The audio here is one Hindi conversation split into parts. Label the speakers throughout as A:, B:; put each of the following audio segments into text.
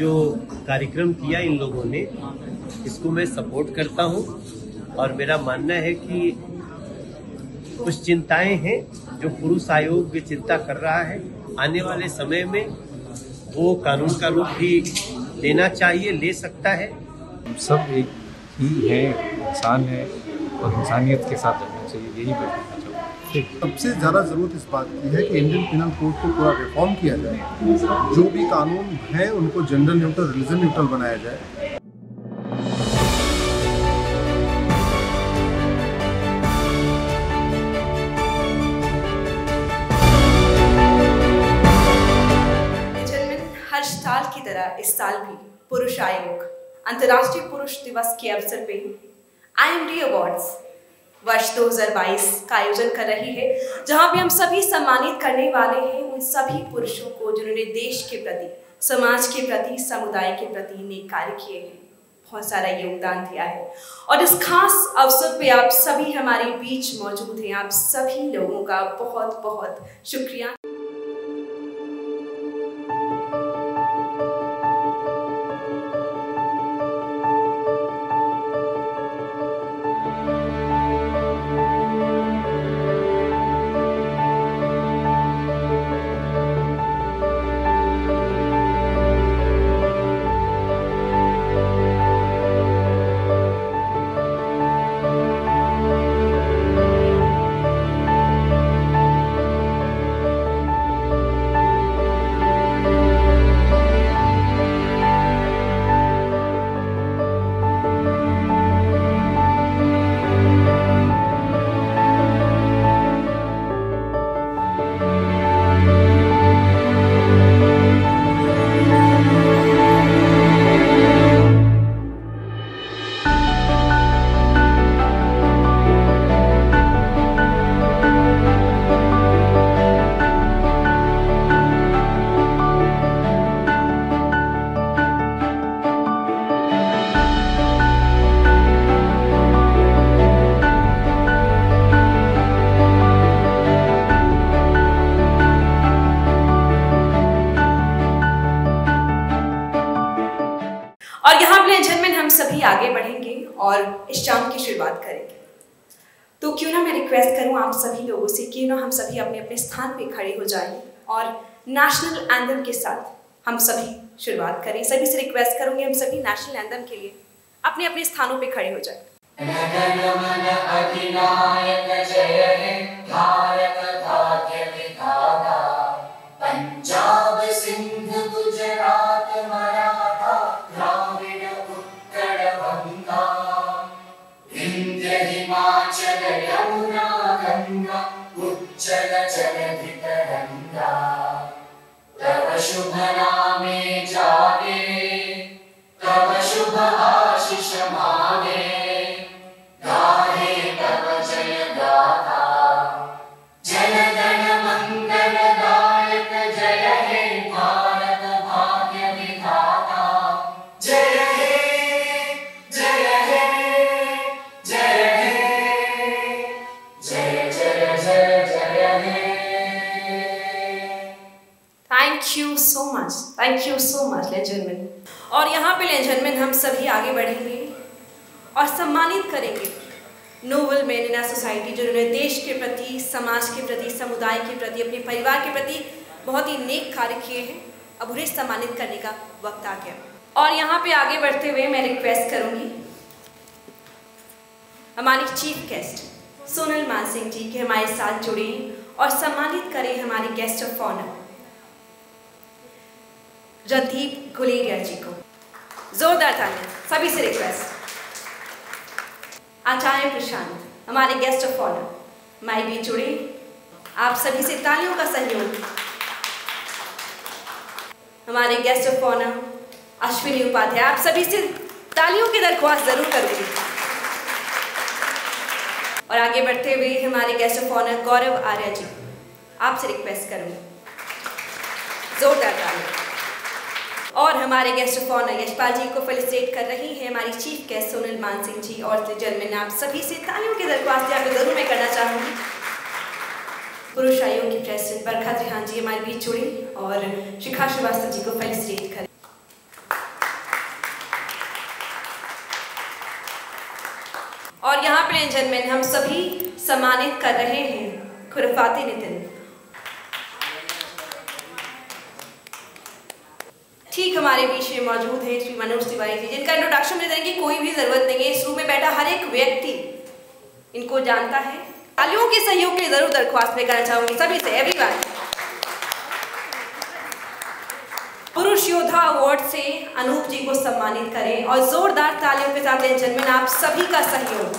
A: जो कार्यक्रम किया इन लोगों ने, इसको मैं सपोर्ट करता हूँ और मेरा मानना है कि कुछ चिंताएं हैं जो पुरुष आयोग भी चिंता कर रहा है। आने वाले समय में वो कानून का रूप भी लेना चाहिए, ले सकता है।
B: हम सब एक ही है, इंसान है और इंसानियत के साथ रहना चाहिए, यही मैं कहना चाहूँगा।
C: सबसे ज़्यादा ज़रूरत इस बात की है कि इंडियन पिनल कोड को पूरा रिफॉर्म किया जाए, जो भी कानून है उनको जेंडर न्यूट्रल, रिलीजन न्यूट्रल बनाया जाए।
D: हर साल की तरह इस साल भी पुरुष आयोग अंतर्राष्ट्रीय पुरुष दिवस के अवसर पे IMD अवार्ड्स वर्ष 2022 का आयोजन कर रही है, जहां पे हम सभी सम्मानित करने वाले हैं उन सभी पुरुषों को जिन्होंने देश के प्रति, समाज के प्रति, समुदाय के प्रति नेक कार्य किए हैं, बहुत सारा योगदान दिया है। और इस खास अवसर पे आप सभी हमारे बीच मौजूद हैं। आप सभी लोगों का बहुत बहुत शुक्रिया। और यहाँ पे जन्मन हम सभी आगे बढ़ेंगे और इस शाम की शुरुआत करेंगे। तो क्यों ना मैं रिक्वेस्ट करूँ आप सभी लोगों से कि ना हम सभी अपने अपने स्थान पे खड़े हो जाएं और नेशनल एंथम के साथ हम सभी शुरुआत करें। सभी से रिक्वेस्ट करूँगी हम सभी नेशनल एंथम के लिए अपने अपने स्थानों पे खड़े हो जाएं।
E: पंजाब सिंध गुजरात मराठा द्राविड़ उत्कल बंगा विंध्य हिमाचल यमुना गंगा उज्जल जलधि तरंगा तव शुभ नामे जागे तव शुभ आशीष मागे गाहे तव जय गाथा जनगण मंगल दायक जय हे भारत भाग्य विधाता जय हे जय हे जय हे जय जय जय जय हे।
D: Thank you so much Laserman. और यहाँ पे लेजरमैन हम सभी आगे बढ़ेंगे और सम्मानित करेंगे नोबल मैन इन सोसाइटी जिन्होंने देश के प्रति, समाज के प्रति, समुदाय के प्रति, अपने परिवार के प्रति बहुत ही नेक कार्य किए हैं। अब उन्हें सम्मानित करने का वक्त आ गया। और यहाँ पे आगे बढ़ते हुए मैं रिक्वेस्ट करूँगी हमारी चीफ गेस्ट सोनल मानसिंह जी के हमारे साथ जुड़े और सम्मानित करें हमारे guest of honour Randeep Guleria ji को। जोरदार तालियां सभी से रिक्वेस्ट। आचार्य प्रशांत हमारे गेस्ट ऑफ ऑनर माई भी जुड़े, आप सभी से तालियों का सहयोग। हमारे guest of honour Ashwini Upadhyay, आप सभी से तालियों की दरख्वास्त जरूर करूंगी। और आगे बढ़ते हुए हमारे guest of honour Gaurav Arya ji, आपसे रिक्वेस्ट करूंगी जोरदार तालियां। और हमारे guest of honour Yashpal ji को फेलिसिटेट कर रही है हमारी चीफ गेस्ट सोनल मानसिंह जी। और जर्मन आप सभी से तालियों की दरख्वास्त यहाँ पे जरूर मैं करना चाहूँगी। पुरुष आयोग की प्रेसिडेंट बरखा त्रिहान जी हमारे बीच जुड़ी और शिखा श्रीवास्तव जी को फेलिसिटेट करें। ऑनरेबल जेंटलमैन, हम सभी सम्मानित कर रहे हैं खुरफाती नितिन। ठीक हमारे बीच में मौजूद है श्री मनोज तिवारी जी, जिनका इंट्रोडक्शन में देने की कोई भी जरूरत नहीं है। इस रूम में बैठा हर एक व्यक्ति इनको जानता है। तालियों के सहयोग के जरूर दरख्वास्त में करना चाहूंगी सभी से, एवरीवन। पुरुष योद्धा अवार्ड से अनूप जी को सम्मानित करें और जोरदार तालियों के साथ जेंटलमैन आप सभी का सहयोग।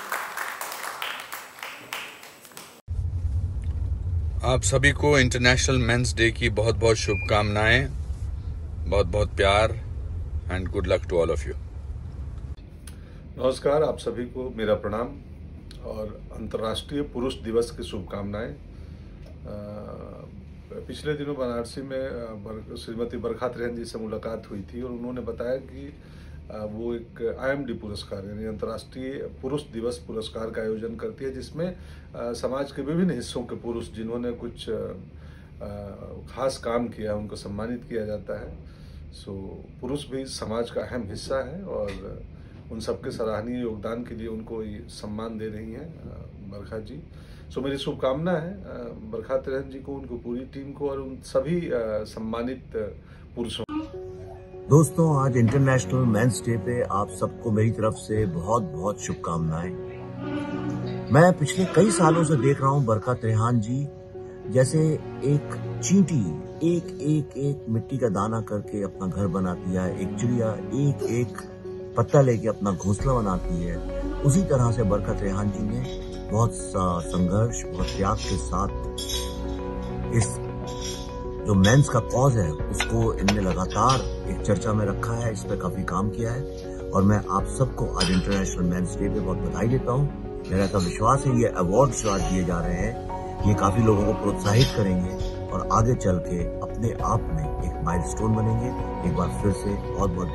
F: आप सभी को इंटरनेशनल मेंस डे की बहुत बहुत शुभकामनाएं, बहुत बहुत प्यार and good luck to all of you.
C: नमस्कार, आप सभी को मेरा प्रणाम और अंतर्राष्ट्रीय पुरुष दिवस की शुभकामनाएं। पिछले दिनों बनारसी में श्रीमती बरखा त्रिहन जी से मुलाकात हुई थी और उन्होंने बताया कि वो एक IMD पुरस्कार यानी अंतर्राष्ट्रीय पुरुष दिवस पुरस्कार का आयोजन करती है, जिसमें समाज के विभिन्न हिस्सों के पुरुष जिन्होंने कुछ खास काम किया उनको सम्मानित किया जाता है। सो पुरुष भी समाज का अहम हिस्सा है और उन सबके सराहनीय योगदान के लिए उनको ये सम्मान दे रही हैं बरखा जी। सो मेरी शुभकामना है बरखा त्रिहन जी को, उनको पूरी टीम को और उन सभी सम्मानित पुरुषों।
G: दोस्तों, आज इंटरनेशनल मेंस डे पे आप सबको मेरी तरफ से बहुत बहुत शुभकामनाएं। मैं पिछले कई सालों से देख रहा हूं बरखा त्रिहन जी जैसे एक चींटी एक एक एक मिट्टी का दाना करके अपना घर बनाती है, एक चिड़िया एक एक पत्ता लेके अपना घोंसला बनाती है, उसी तरह से बरखा त्रिहन जी ने बहुत संघर्ष, बहुत त्याग के साथ इस जो मेंस का कॉज है उसको इनने लगातार एक चर्चा में रखा है, इस पे काफी काम किया है और मैं आप सबको आज इंटरनेशनल मेंस डे पे बहुत बधाई देता हूँ। मेरा ऐसा विश्वास है ये अवार्ड जो आज दिए जा रहे हैं ये काफी लोगों को प्रोत्साहित करेंगे और आगे चल के अपने आप में एक माइलस्टोन बनेंगे। एक बार फिर से बहुत बहुत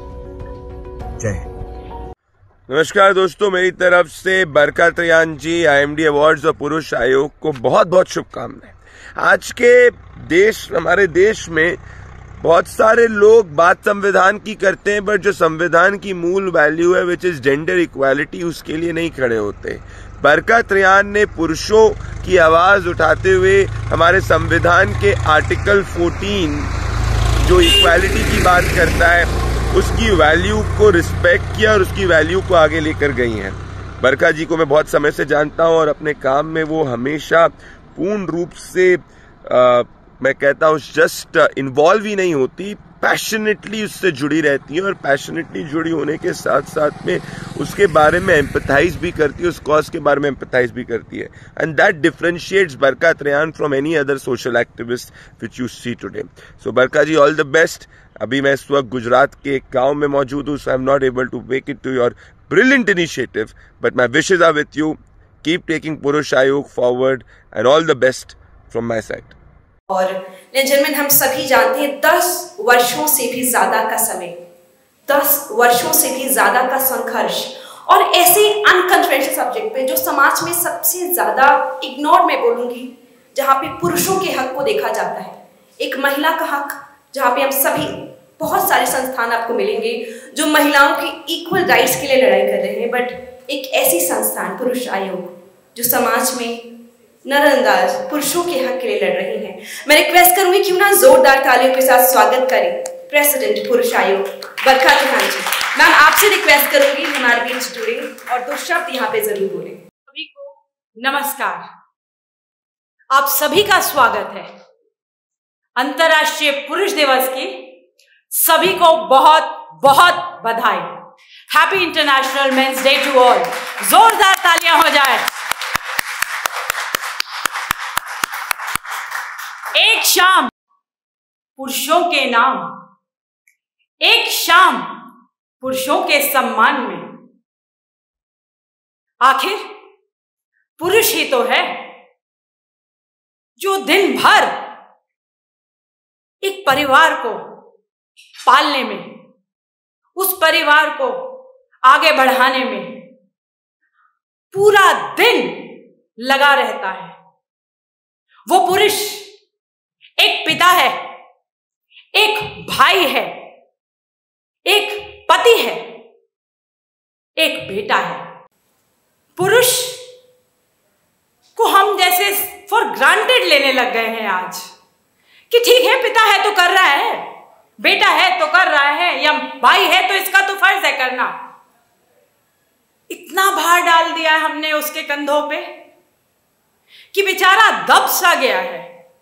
G: धन्यवाद। जय हिंद।
H: नमस्कार दोस्तों, मेरी तरफ से बरखा त्रिहन जी, IMD अवार्ड्स और पुरुष आयोग को बहुत बहुत शुभकामनाएं। आज के हमारे देश में बहुत सारे लोग बात संविधान की करते हैं, बट जो संविधान की मूल वैल्यू है विच इज जेंडर इक्वालिटी, उसके लिए नहीं खड़े होते। बरखा त्रिहन ने पुरुषों की आवाज उठाते हुए हमारे संविधान के आर्टिकल 14 जो इक्वालिटी की बात करता है उसकी वैल्यू को रिस्पेक्ट किया और उसकी वैल्यू को आगे लेकर गई हैं। बरखा जी को मैं बहुत समय से जानता हूं और अपने काम में वो हमेशा पूर्ण रूप से मैं कहता हूं जस्ट इन्वॉल्व ही नहीं होती, पैशनेटली उससे जुड़ी रहती है और पैशनेटली जुड़ी होने के साथ साथ में उसके बारे में एम्पैथाइज भी करती है, उस कॉज के बारे में एम्पैथाइज भी करती है। And that differentiates Barkha Trihan from any other social activist which you see today. So Barkha ji, all the best. अभी मैं इस वक्त गुजरात के एक गांव में मौजूद हूँ, so I am not able to make it to your brilliant initiative, but my wishes are with you. Keep taking Purush Aayog forward and all the best from my side.
D: और जेंटलमैन, हम सभी जानते हैं 10 वर्षों से भी ज्यादा का समय, 10 वर्षों से भी ज्यादा का संघर्ष और ऐसे अनकंट्रोवर्शियल सब्जेक्ट पे जो समाज में सबसे ज्यादा इग्नोर्ड मैं बोलूंगी, जहां पे पुरुषों के हक को देखा जाता है, एक महिला का हक, जहां पे हम सभी बहुत सारे संस्थान आपको मिलेंगे जो महिलाओं की इक्वल राइट्स के लिए लड़ाई कर रहे हैं, बट एक ऐसी संस्थान पुरुष आयोग जो समाज में नरअंदाज पुरुषों के हक के लिए लड़ रही है। मैं रिक्वेस्ट करूंगी क्यों ना जोरदार तालियों के साथ स्वागत करें प्रेसिडेंट पुरुष आयोग बरखा त्रिहन जी। मैम, आपसे रिक्वेस्ट करूंगी हमारे बीच जुड़े और 2 शब्द यहाँ पे जरूर बोले।
I: सभी को नमस्कार, आप सभी का स्वागत है अंतर्राष्ट्रीय पुरुष दिवस की। सभी को बहुत बहुत बधाई। Happy international men's day to all. जोरदार तालियां हो जाए। एक शाम पुरुषों के नाम, एक शाम पुरुषों के सम्मान में। आखिर पुरुष ही तो है जो दिन भर एक परिवार को पालने में, उस परिवार को आगे बढ़ाने में पूरा दिन लगा रहता है। वो पुरुष एक पिता है, एक भाई है, एक पति है, एक बेटा है। लेने लग गए हैं आज कि ठीक है, पिता है तो कर रहा है, बेटा है तो कर रहा है, या भाई है तो इसका तो फर्ज है करना। इतना भार डाल दिया है हमने उसके कंधों पे कि बेचारा दब सा गया है।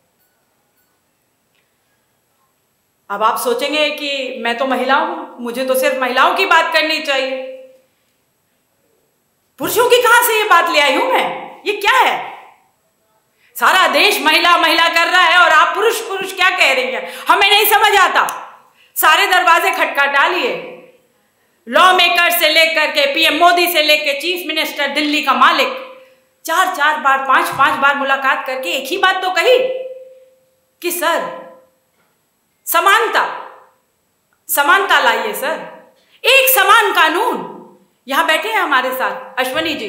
I: अब आप सोचेंगे कि मैं तो महिला हूं, मुझे तो सिर्फ महिलाओं की बात करनी चाहिए। पुरुषों की कहां से ये बात ले आई हूं मैं? ये क्या है? सारा देश महिला महिला कर रहा है और आप पुरुष पुरुष क्या कह रही हैं? हमें नहीं समझ आता। सारे दरवाजे खटखटा लिए, लॉ मेकर से लेकर के पीएम मोदी से लेकर चीफ मिनिस्टर दिल्ली का मालिक, 4-4 बार 5-5 बार मुलाकात करके एक ही बात तो कही कि सर समानता लाइए सर, एक समान कानून। यहां बैठे हैं हमारे साथ अश्वनी जी,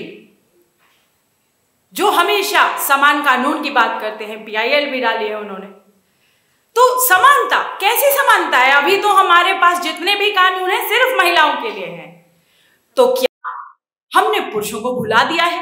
I: जो हमेशा समान कानून की बात करते हैं, PIL भी डाली है उन्होंने। तो समानता, कैसी समानता है? अभी तो हमारे पास जितने भी कानून हैं सिर्फ महिलाओं के लिए हैं। तो क्या हमने पुरुषों को भुला दिया है?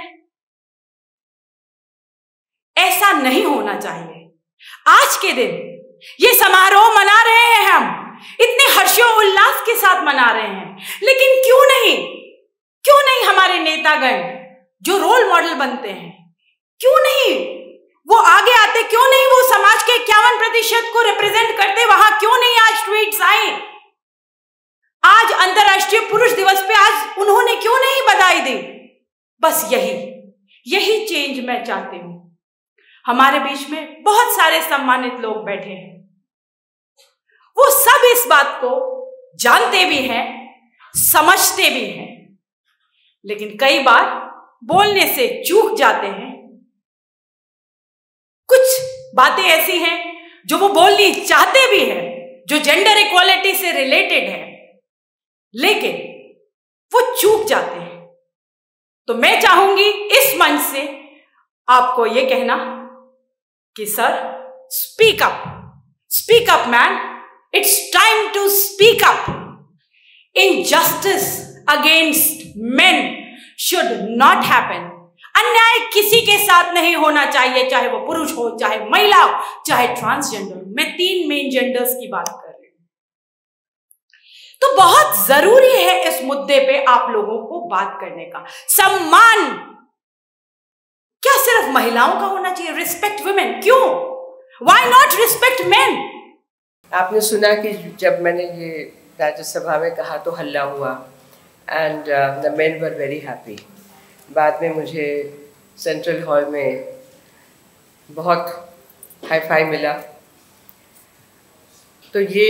I: ऐसा नहीं होना चाहिए। आज के दिन ये समारोह मना रहे हैं, हम इतने हर्षोल्लास के साथ मना रहे हैं, लेकिन क्यों नहीं हमारे नेतागण जो रोल मॉडल बनते हैं, क्यों नहीं वो आगे आते? क्यों नहीं वो समाज के 51% को रिप्रेजेंट करते? वहां क्यों नहीं आज ट्वीट्स आए? आज अंतर्राष्ट्रीय पुरुष दिवस पे आज उन्होंने क्यों नहीं बधाई दी? बस यही चेंज मैं चाहती हूं। हमारे बीच में बहुत सारे सम्मानित लोग बैठे हैं, वो सब इस बात को जानते भी हैं, समझते भी हैं, लेकिन कई बार बोलने से चूक जाते हैं। कुछ बातें ऐसी हैं जो वो बोलनी चाहते भी हैं, जो जेंडर इक्वालिटी से रिलेटेड है, लेकिन वो चूक जाते हैं। तो मैं चाहूंगी इस मंच से आपको ये कहना कि sir, speak up man, it's time to speak up. Injustice against men should not happen. अन्याय किसी के साथ नहीं होना चाहिए, चाहे वो पुरुष हो, चाहे महिला हो, चाहे ट्रांसजेंडर। मैं 3 मेन जेंडर्स की बात कर रही हूं। तो बहुत जरूरी है इस मुद्दे पे आप लोगों को बात करने का। सम्मान क्या सिर्फ महिलाओं का होना चाहिए? रिस्पेक्ट वुमेन, क्यों? Why not respect men?
J: आपने सुना कि जब मैंने ये राज्यसभा में कहा तो हल्ला हुआ, and the men were very happy. बाद में मुझे सेंट्रल हॉल में बहुत हाई फाई मिला। तो ये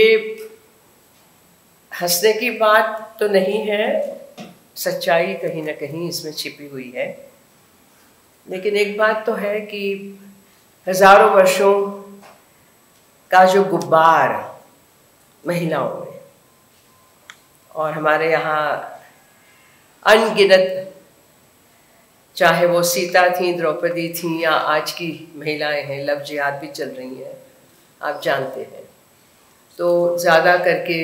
J: हंसने की बात तो नहीं है, सच्चाई कहीं ना कहीं इसमें छिपी हुई है। लेकिन एक बात तो है कि हजारों वर्षों का जो गुब्बार महिलाओं में, और हमारे यहाँ अनगिनत, चाहे वो सीता थी, द्रौपदी थी, या आज की महिलाएं हैं, लव जिहाद भी चल रही हैं, आप जानते हैं। तो ज़्यादा करके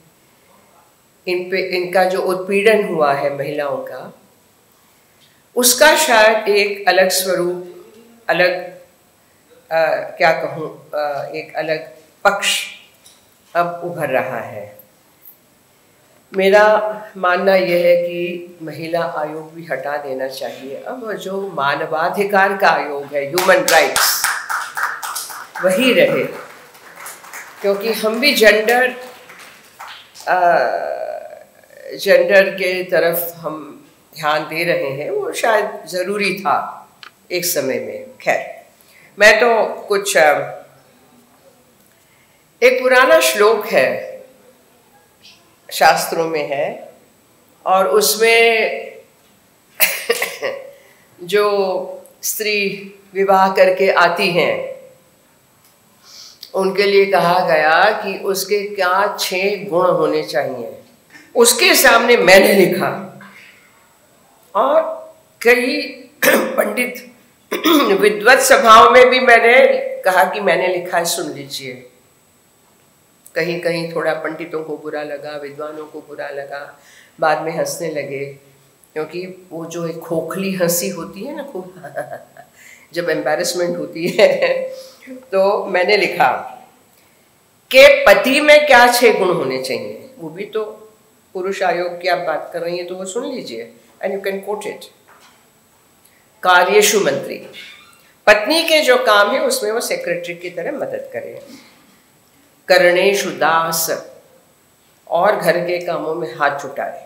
J: इनका जो उत्पीड़न हुआ है महिलाओं का, उसका शायद एक अलग स्वरूप, अलग क्या कहूँ, एक अलग पक्ष अब उभर रहा है। मेरा मानना यह है कि महिला आयोग भी हटा देना चाहिए अब, जो मानवाधिकार का आयोग है, ह्यूमन राइट्स, वही रहे। क्योंकि हम भी जेंडर के तरफ हम ध्यान दे रहे हैं, वो शायद ज़रूरी था एक समय में। खैर, मैं तो कुछ एक पुराना श्लोक है, शास्त्रों में है, और उसमें जो स्त्री विवाह करके आती हैं उनके लिए कहा गया कि उसके क्या 6 गुण होने चाहिए। उसके सामने मैंने लिखा, और कई पंडित विद्वत सभाओं में भी मैंने कहा कि मैंने लिखा है, सुन लीजिए। कहीं कहीं थोड़ा पंडितों को बुरा लगा, विद्वानों को बुरा लगा, बाद में हंसने लगे, क्योंकि वो जो एक खोखली हंसी होती है ना, खूब जब एम्बैरेसमेंट होती है तो मैंने लिखा कि पति में क्या 6 गुण होने चाहिए, वो भी तो पुरुष आयोग की आप बात कर रही हैं तो वो सुन लीजिए, and you can quote it. कार्येषु मंत्री, पत्नी के जो काम है उसमें वो सेक्रेटरी की तरह मदद करे। कर्णेषु दास, और घर के कामों में हाथ जुटाए।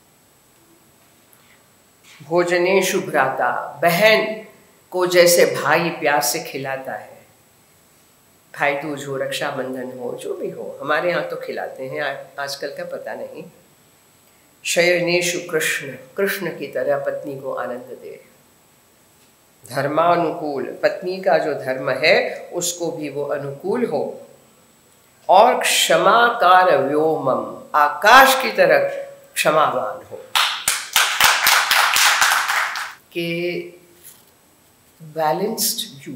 J: भोजनेषु भ्राता, बहन को जैसे भाई प्यार से खिलाता है, भाई दूज हो, रक्षाबंधन हो, जो भी हो, हमारे यहाँ तो खिलाते हैं, आजकल का पता नहीं। शयनेषु कृष्ण, कृष्ण की तरह पत्नी को आनंद दे। धर्मानुकूल, पत्नी का जो धर्म है उसको भी वो अनुकूल हो। और क्षमाकार व्योमम, आकाश की तरह क्षमावान हो। कि बैलेंस्ड व्यू,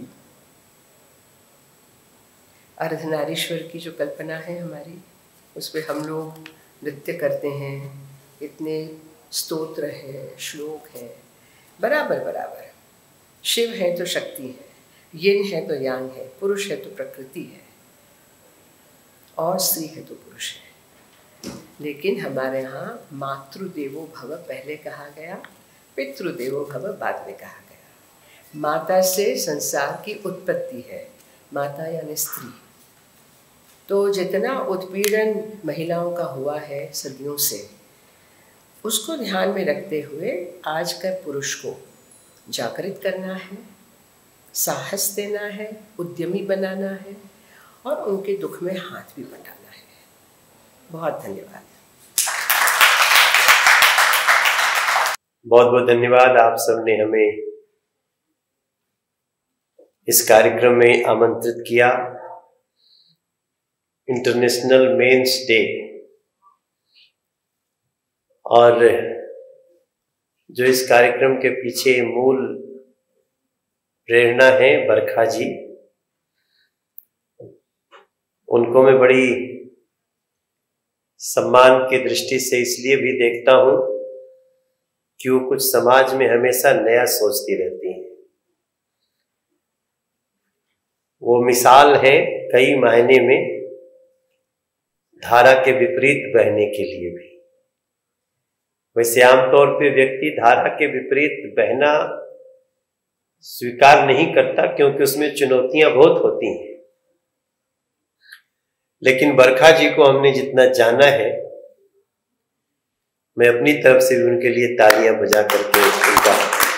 J: अर्धनारीश्वर की जो कल्पना है हमारी, उस पर हम लोग नृत्य करते हैं, इतने स्तोत्र हैं, श्लोक हैं, बराबर बराबर। शिव है तो शक्ति है, यिन है तो यांग है, पुरुष है तो प्रकृति है, और स्त्री है तो पुरुष है। लेकिन हमारे यहाँ मातृदेवो भव पहले कहा गया, पितृदेवो भव बाद में कहा गया। माता से संसार की उत्पत्ति है, माता यानी स्त्री। तो जितना उत्पीड़न महिलाओं का हुआ है सदियों से, उसको ध्यान में रखते हुए आज का पुरुष को जागृत करना है, साहस देना है, उद्यमी बनाना है, और उनके दुख में हाथ भी बटाना है। बहुत धन्यवाद।
A: बहुत बहुत धन्यवाद। आप सबने हमें इस कार्यक्रम में आमंत्रित किया। इंटरनेशनल मेंस डे, और जो इस कार्यक्रम के पीछे मूल प्रेरणा है बरखा जी, उनको मैं बड़ी सम्मान की दृष्टि से इसलिए भी देखता हूं कि वो कुछ समाज में हमेशा नया सोचती रहती हैं। वो मिसाल है कई मायने में धारा के विपरीत बहने के लिए भी। वैसे आमतौर पे व्यक्ति धारा के विपरीत बहना स्वीकार नहीं करता, क्योंकि उसमें चुनौतियां बहुत होती हैं। लेकिन बरखा जी को हमने जितना जाना है, मैं अपनी तरफ से भी उनके लिए तालियां बजा करके उनका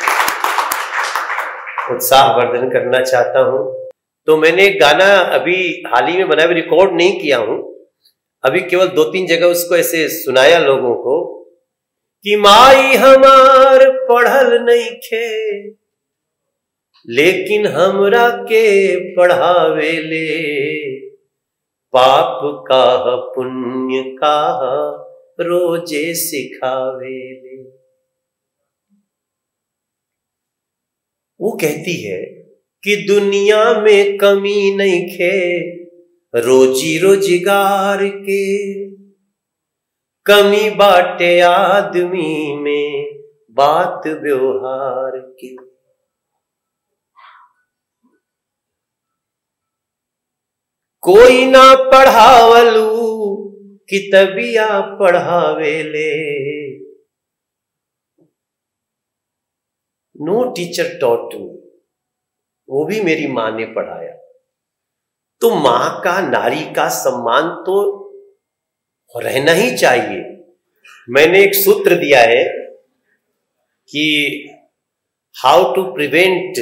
A: उत्साहवर्धन करना चाहता हूं। तो मैंने एक गाना अभी हाल ही में बनाया, रिकॉर्ड नहीं किया हूं, अभी केवल 2-3 जगह उसको ऐसे सुनाया लोगों को कि माई हमार पढ़ल नहीं खे, लेकिन हमरा के पढ़ावे ले, पाप का पुण्य का रोजे सिखावे ले। वो कहती है कि दुनिया में कमी नहीं खे, रोजी रोजगार के, कमी बाटे आदमी में बात व्यवहार की। कोई ना पढ़ावलू कितबिया पढ़ावेले, नो टीचर टॉट मी, वो भी मेरी मां ने पढ़ाया। तो मां का, नारी का सम्मान तो रहना ही चाहिए। मैंने एक सूत्र दिया है कि how to prevent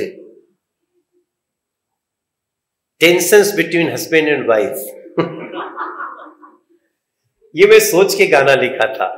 A: tensions between husband and wife. ये मैं सोच के गाना लिखा था।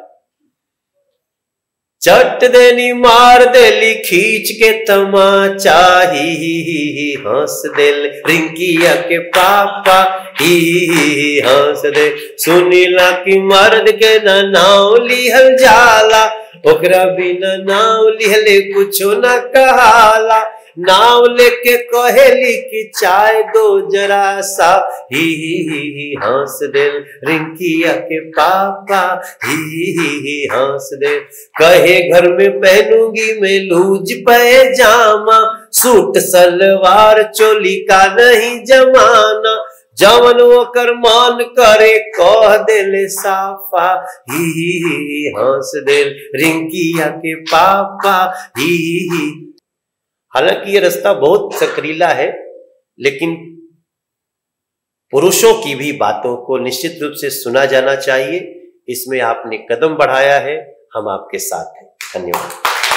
A: चट देनी मार देली खींच के तमाचा, ही हंस देल रिंकिया के पापा, ही हंस दे। सुनीला की मर्द के ना नाव लिहल जाला, ओकरा बिना नाव लिहले कुछो ना कहाला। नाव लेके कहेली की चाय दो जरा सा, ही हंस दे रिंकिया के पापा, ही हंस दे। कहे घर में पहनूंगी मैं लूज पैजामा, सूट सलवार चोली का नहीं जमाना, जवन वो कर मान करे कह देले साफा, ही हंस दे रिंकिया के पापा, ही। हालांकि ये रास्ता बहुत सकरीला है, लेकिन पुरुषों की भी बातों को निश्चित रूप से सुना जाना चाहिए। इसमें आपने कदम बढ़ाया है, हम आपके साथ हैं। धन्यवाद।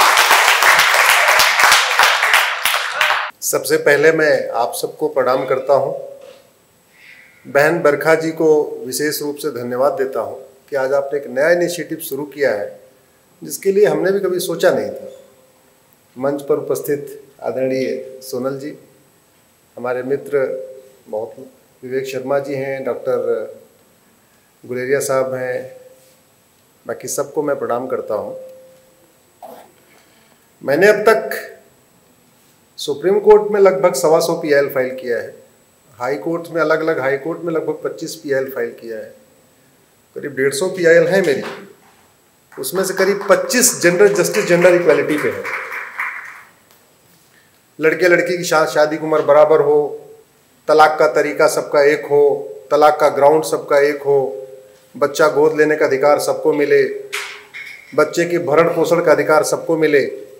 K: सबसे पहले मैं आप सबको प्रणाम करता हूं। बहन बरखा जी को विशेष रूप से धन्यवाद देता हूं कि आज आपने एक नया इनिशिएटिव शुरू किया है, जिसके लिए हमने भी कभी सोचा नहीं था। मंच पर उपस्थित आदरणीय सोनल जी, हमारे मित्र बहुत विवेक शर्मा जी हैं, डॉक्टर गुलेरिया साहब हैं, बाकी सबको मैं प्रणाम करता हूं। मैंने अब तक सुप्रीम कोर्ट में लगभग 125 PIL फाइल किया है, हाई कोर्ट में अलग अलग हाई कोर्ट में लगभग 25 PIL फाइल किया है, करीब 150 PIL है मेरी। उसमें से करीब 25 जनरल जस्टिस जेंडर इक्वालिटी पे है। लड़के लड़की की शादी की उम्र बराबर हो, तलाक का तरीका सबका एक हो, तलाक का ग्राउंड सबका एक हो, बच्चा गोद लेने का अधिकार सबको मिले, बच्चे के भरण पोषण का अधिकार सबको मिले,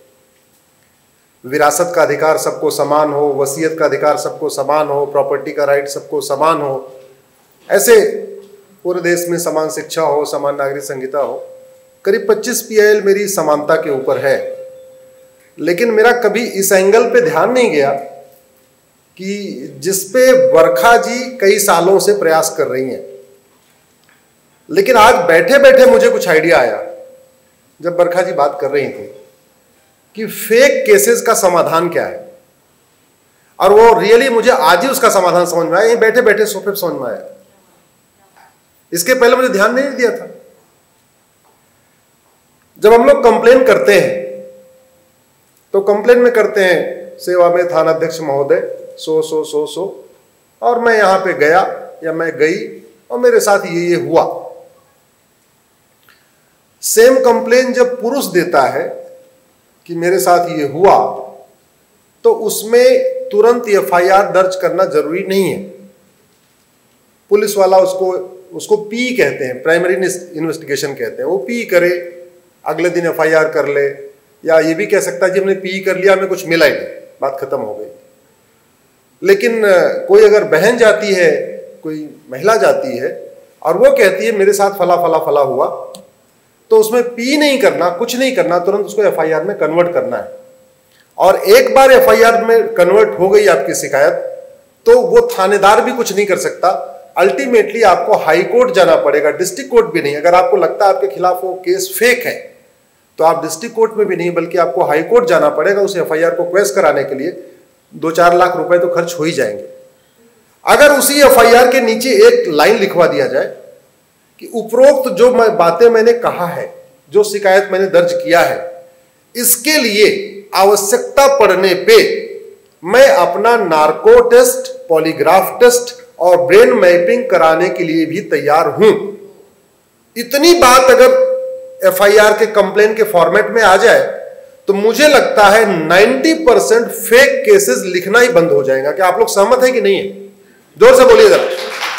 K: विरासत का अधिकार सबको समान हो, वसीयत का अधिकार सबको समान हो, प्रॉपर्टी का राइट सबको समान हो, ऐसे पूरे देश में समान शिक्षा हो, समान नागरिक संहिता हो। करीब 25 PIL मेरी समानता के ऊपर है। लेकिन मेरा कभी इस एंगल पे ध्यान नहीं गया कि जिसपे बरखा जी कई सालों से प्रयास कर रही हैं। लेकिन आज बैठे बैठे मुझे कुछ आइडिया आया जब बरखा जी बात कर रही थी कि फेक केसेस का समाधान क्या है, और वो रियली मुझे आज ही उसका समाधान समझ में आया, यहीं बैठे बैठे सोफे पे समझ में आया। इसके पहले मुझे ध्यान नहीं दिया था। जब हम लोग कंप्लेन करते हैं तो कंप्लेन में करते हैं सेवा में थानाध्यक्ष महोदय सो और मैं यहां पे गया या मैं गई और मेरे साथ ये हुआ। सेम कंप्लेन जब पुरुष देता है कि मेरे साथ ये हुआ, तो उसमें तुरंत FIR दर्ज करना जरूरी नहीं है। पुलिस वाला उसको पी कहते हैं, प्राइमरी इन्वेस्टिगेशन कहते हैं। वो पी करे, अगले दिन FIR कर ले, या ये भी कह सकता है जी हमने पी कर लिया, हमें कुछ मिला ही नहीं, बात खत्म हो गई। लेकिन कोई अगर बहन जाती है, कोई महिला जाती है और वो कहती है मेरे साथ फला फला फला हुआ, तो उसमें पी नहीं करना, कुछ नहीं करना, तुरंत उसको FIR में कन्वर्ट करना है। और एक बार FIR में कन्वर्ट हो गई आपकी शिकायत, तो वो थानेदार भी कुछ नहीं कर सकता। अल्टीमेटली आपको हाई कोर्ट जाना पड़ेगा, डिस्ट्रिक्ट कोर्ट भी नहीं। अगर आपको लगता है आपके खिलाफ वो केस फेक है, तो आप डिस्ट्रिक्ट कोर्ट में भी नहीं, बल्कि आपको हाई कोर्ट जाना पड़ेगा। उस FIR को क्वेश कराने के लिए 2-4 लाख रुपए तो खर्च हो ही जाएंगे। अगर उसी FIR के नीचे एक लाइन लिखवा दिया जाए कि उपरोक्त जो बातें मैंने कहा है, जो शिकायत मैंने दर्ज किया है, इसके लिए आवश्यकता पड़ने पे मैं अपना नार्को टेस्ट, पॉलीग्राफ टेस्ट और ब्रेन मैपिंग कराने के लिए भी तैयार हूं। इतनी बात अगर FIR के कंप्लेन के फॉर्मेट में आ जाए, तो मुझे लगता है 90% फेक केसेस लिखना ही बंद हो जाएगा। क्या आप लोग सहमत हैं कि नहीं है? जोर से बोलिए जरा।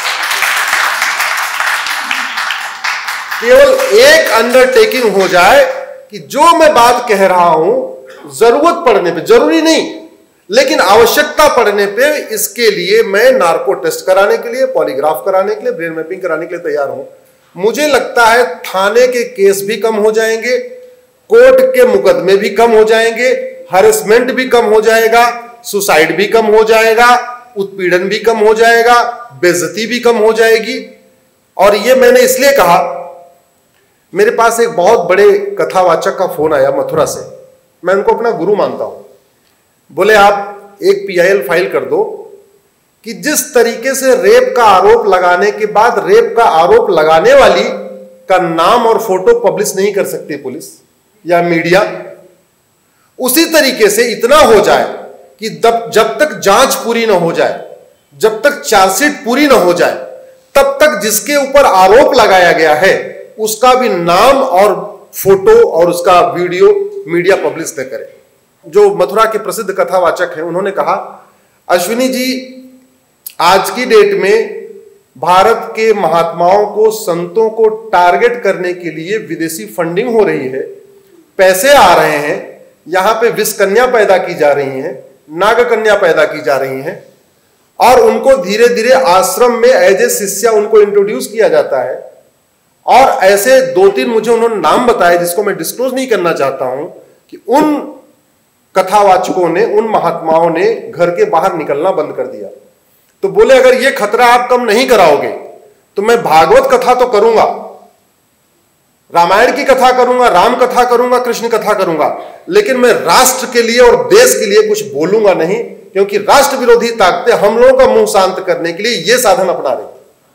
K: केवल एक अंडरटेकिंग हो जाए कि जो मैं बात कह रहा हूं, जरूरत पड़ने पे, जरूरी नहीं लेकिन आवश्यकता पड़ने पे, इसके लिए मैं नार्को टेस्ट कराने के लिए, पॉलीग्राफ कराने के लिए, ब्रेन मैपिंग कराने के लिए तैयार हूं। मुझे लगता है थाने के केस भी कम हो जाएंगे, कोर्ट के मुकदमे भी कम हो जाएंगे, हरेसमेंट भी कम हो जाएगा, सुसाइड भी कम हो जाएगा, उत्पीड़न भी कम हो जाएगा, बेइज्जती भी कम हो जाएगी। और ये मैंने इसलिए कहा, मेरे पास एक बहुत बड़े कथावाचक का फोन आया मथुरा से। मैं उनको अपना गुरु मानता हूं। बोले आप एक PIL फाइल कर दो कि जिस तरीके से रेप का आरोप लगाने के बाद रेप का आरोप लगाने वाली का नाम और फोटो पब्लिश नहीं कर सकती पुलिस या मीडिया, उसी तरीके से इतना हो जाए कि जब तक जांच पूरी ना हो जाए, जब तक चार्जशीट पूरी ना हो जाए, तब तक जिसके ऊपर आरोप लगाया गया है उसका भी नाम और फोटो और उसका वीडियो मीडिया पब्लिश न करे। जो मथुरा के प्रसिद्ध कथावाचक हैं उन्होंने कहा, अश्विनी जी आज की डेट में भारत के महात्माओं को, संतों को टारगेट करने के लिए विदेशी फंडिंग हो रही है, पैसे आ रहे हैं, यहां पे विषकन्या पैदा की जा रही हैं, नागकन्या पैदा की जा रही हैं और उनको धीरे धीरे आश्रम में एज ए शिष्या उनको इंट्रोड्यूस किया जाता है। और ऐसे 2-3 मुझे उन्होंने नाम बताए जिसको मैं डिस्क्लोज नहीं करना चाहता हूं कि उन कथावाचकों ने, उन महात्माओं ने घर के बाहर निकलना बंद कर दिया। तो बोले अगर ये खतरा आप कम नहीं कराओगे तो मैं भागवत कथा तो करूंगा, रामायण की कथा करूंगा, राम कथा करूंगा, कृष्ण कथा करूंगा, लेकिन मैं राष्ट्र के लिए और देश के लिए कुछ बोलूंगा नहीं, क्योंकि राष्ट्र विरोधी ताकतें हम लोगों का मुंह शांत करने के लिए ये साधन अपना रही।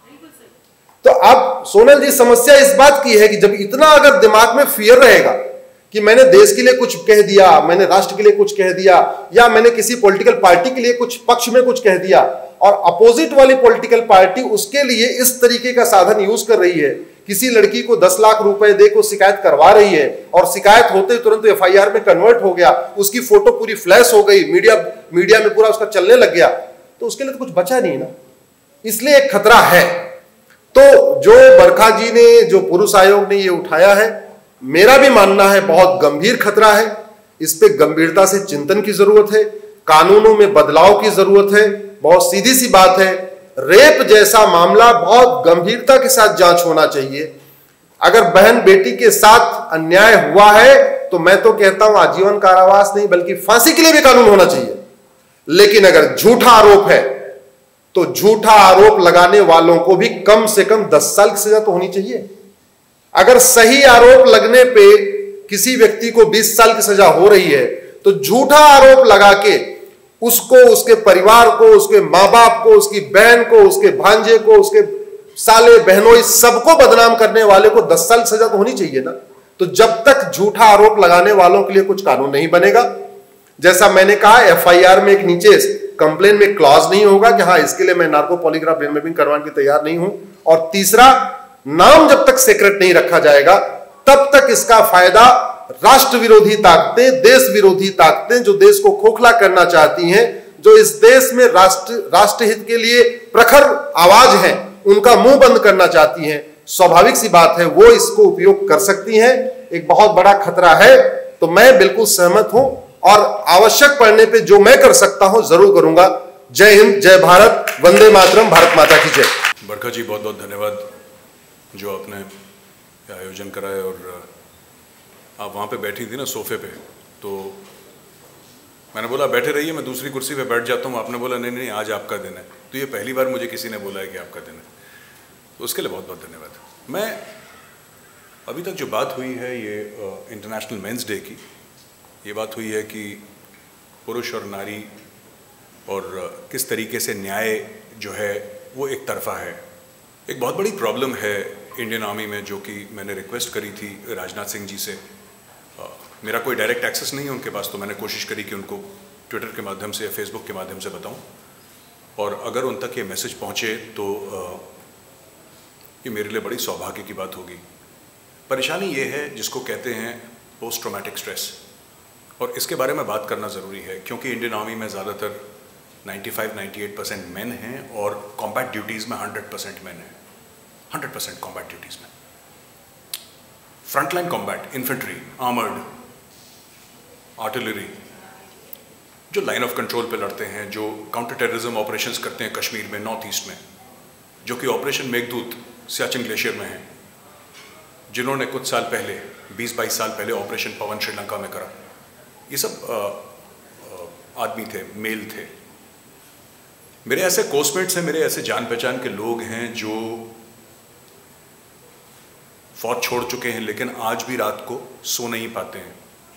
K: तो अब सोनल जी समस्या इस बात की है कि जब इतना अगर दिमाग में फियर रहेगा कि मैंने देश के लिए कुछ कह दिया, मैंने राष्ट्र के लिए कुछ कह दिया, या मैंने किसी पॉलिटिकल पार्टी के लिए कुछ पक्ष में कुछ कह दिया, और अपोजिट वाली पॉलिटिकल पार्टी उसके लिए इस तरीके का साधन यूज कर रही है, किसी लड़की को 10 लाख रुपए दे को शिकायत करवा रही है और शिकायत होते तुरंत एफआईआर में कन्वर्ट हो गया, उसकी फोटो पूरी फ्लैश हो गई, मीडिया में पूरा उसका चलने लग गया, तो उसके लिए तो कुछ बचा नहीं ना। इसलिए एक खतरा है। तो जो बरखा जी ने, जो पुरुष आयोग ने ये उठाया है, मेरा भी मानना है बहुत गंभीर खतरा है। इस पे गंभीरता से चिंतन की जरूरत है, कानूनों में बदलाव की जरूरत है। बहुत सीधी सी बात है, रेप जैसा मामला बहुत गंभीरता के साथ जांच होना चाहिए। अगर बहन बेटी के साथ अन्याय हुआ है तो मैं तो कहता हूं आजीवन कारावास नहीं बल्कि फांसी के लिए भी कानून होना चाहिए। लेकिन अगर झूठा आरोप है तो झूठा आरोप लगाने वालों को भी कम से कम 10 साल की सजा तो होनी चाहिए। अगर सही आरोप लगने पे किसी व्यक्ति को 20 साल की सजा हो रही है तो झूठा आरोप लगा के उसको, उसके परिवार को, उसके मां बाप को, उसकी बहन को, उसके भांजे को, उसके साले बहनों, इस सबको बदनाम करने वाले को 10 साल सजा तो होनी चाहिए ना। तो जब तक झूठा आरोप लगाने वालों के लिए कुछ कानून नहीं बनेगा, जैसा मैंने कहा एफआईआर में एक नीचे कंप्लेन में क्लॉज नहीं होगा कि हाँ इसके लिए मैं नार्को पॉलीग्राफ ब्रेन मैपिंग करवाने के तैयार नहीं हूं। और तीसरा, नाम जब तक सीक्रेट नहीं रखा जाएगा तब तक इसका फायदा राष्ट्र विरोधी ताकतें, देश विरोधी ताकतें जो देश को खोखला करना चाहती हैं, जो इस देश में राष्ट्र हित के लिए प्रखर आवाज है, उनका मुंह बंद करना चाहती हैं, स्वाभाविक सी बात है वो इसको उपयोग कर सकती हैं। एक बहुत बड़ा खतरा है। तो मैं बिल्कुल सहमत हूं और आवश्यक पड़ने पे जो मैं कर सकता हूं जरूर करूंगा। जय हिंद, जय भारत, वंदे मातरम, भारत माता की जय।
L: बरखा जी बहुत बहुत धन्यवाद जो आपने आयोजन कराया। और आप वहाँ पे बैठी थी ना सोफे पे, तो मैंने बोला बैठे रहिए, मैं दूसरी कुर्सी पे बैठ जाता हूँ। आपने बोला नहीं नहीं आज आपका दिन है। तो ये पहली बार मुझे किसी ने बोला है कि आपका दिन है, तो उसके लिए बहुत बहुत धन्यवाद। मैं अभी तक जो बात हुई है ये इंटरनेशनल मेंस डे की, ये बात हुई है कि पुरुष और नारी और किस तरीके से न्याय जो है वो एक तरफा है। एक बहुत बड़ी प्रॉब्लम है इंडियन आर्मी में, जो कि मैंने रिक्वेस्ट करी थी राजनाथ सिंह जी से। मेरा कोई डायरेक्ट एक्सेस नहीं है उनके पास, तो मैंने कोशिश करी कि उनको ट्विटर के माध्यम से या फेसबुक के माध्यम से बताऊं, और अगर उन तक ये मैसेज पहुंचे तो ये मेरे लिए बड़ी सौभाग्य की बात होगी। परेशानी ये है जिसको कहते हैं पोस्ट ट्रॉमेटिक स्ट्रेस, और इसके बारे में बात करना ज़रूरी है क्योंकि इंडियन आर्मी में ज़्यादातर 95-98% मेन हैं और कॉम्बैट ड्यूटीज़ में 100% मेन हैं। 100% कॉम्बैट ड्यूटीज़ में, frontline combat, infantry, armoured, artillery, जो लाइन ऑफ कंट्रोल पे लड़ते हैं, जो काउंटर टेररिज्म ऑपरेशंस करते हैं कश्मीर में, नॉर्थ ईस्ट में, जो कि ऑपरेशन मेघदूत सियाचिन ग्लेशियर में है, जिन्होंने कुछ साल पहले 20-22 साल पहले ऑपरेशन पवन श्रीलंका में करा। ये सब आदमी थे, मेल थे। मेरे ऐसे कोस्टमेट्स हैं, मेरे ऐसे जान पहचान के लोग हैं जो फौज छोड़ चुके हैं लेकिन आज भी रात को सो नहीं पाते हैं।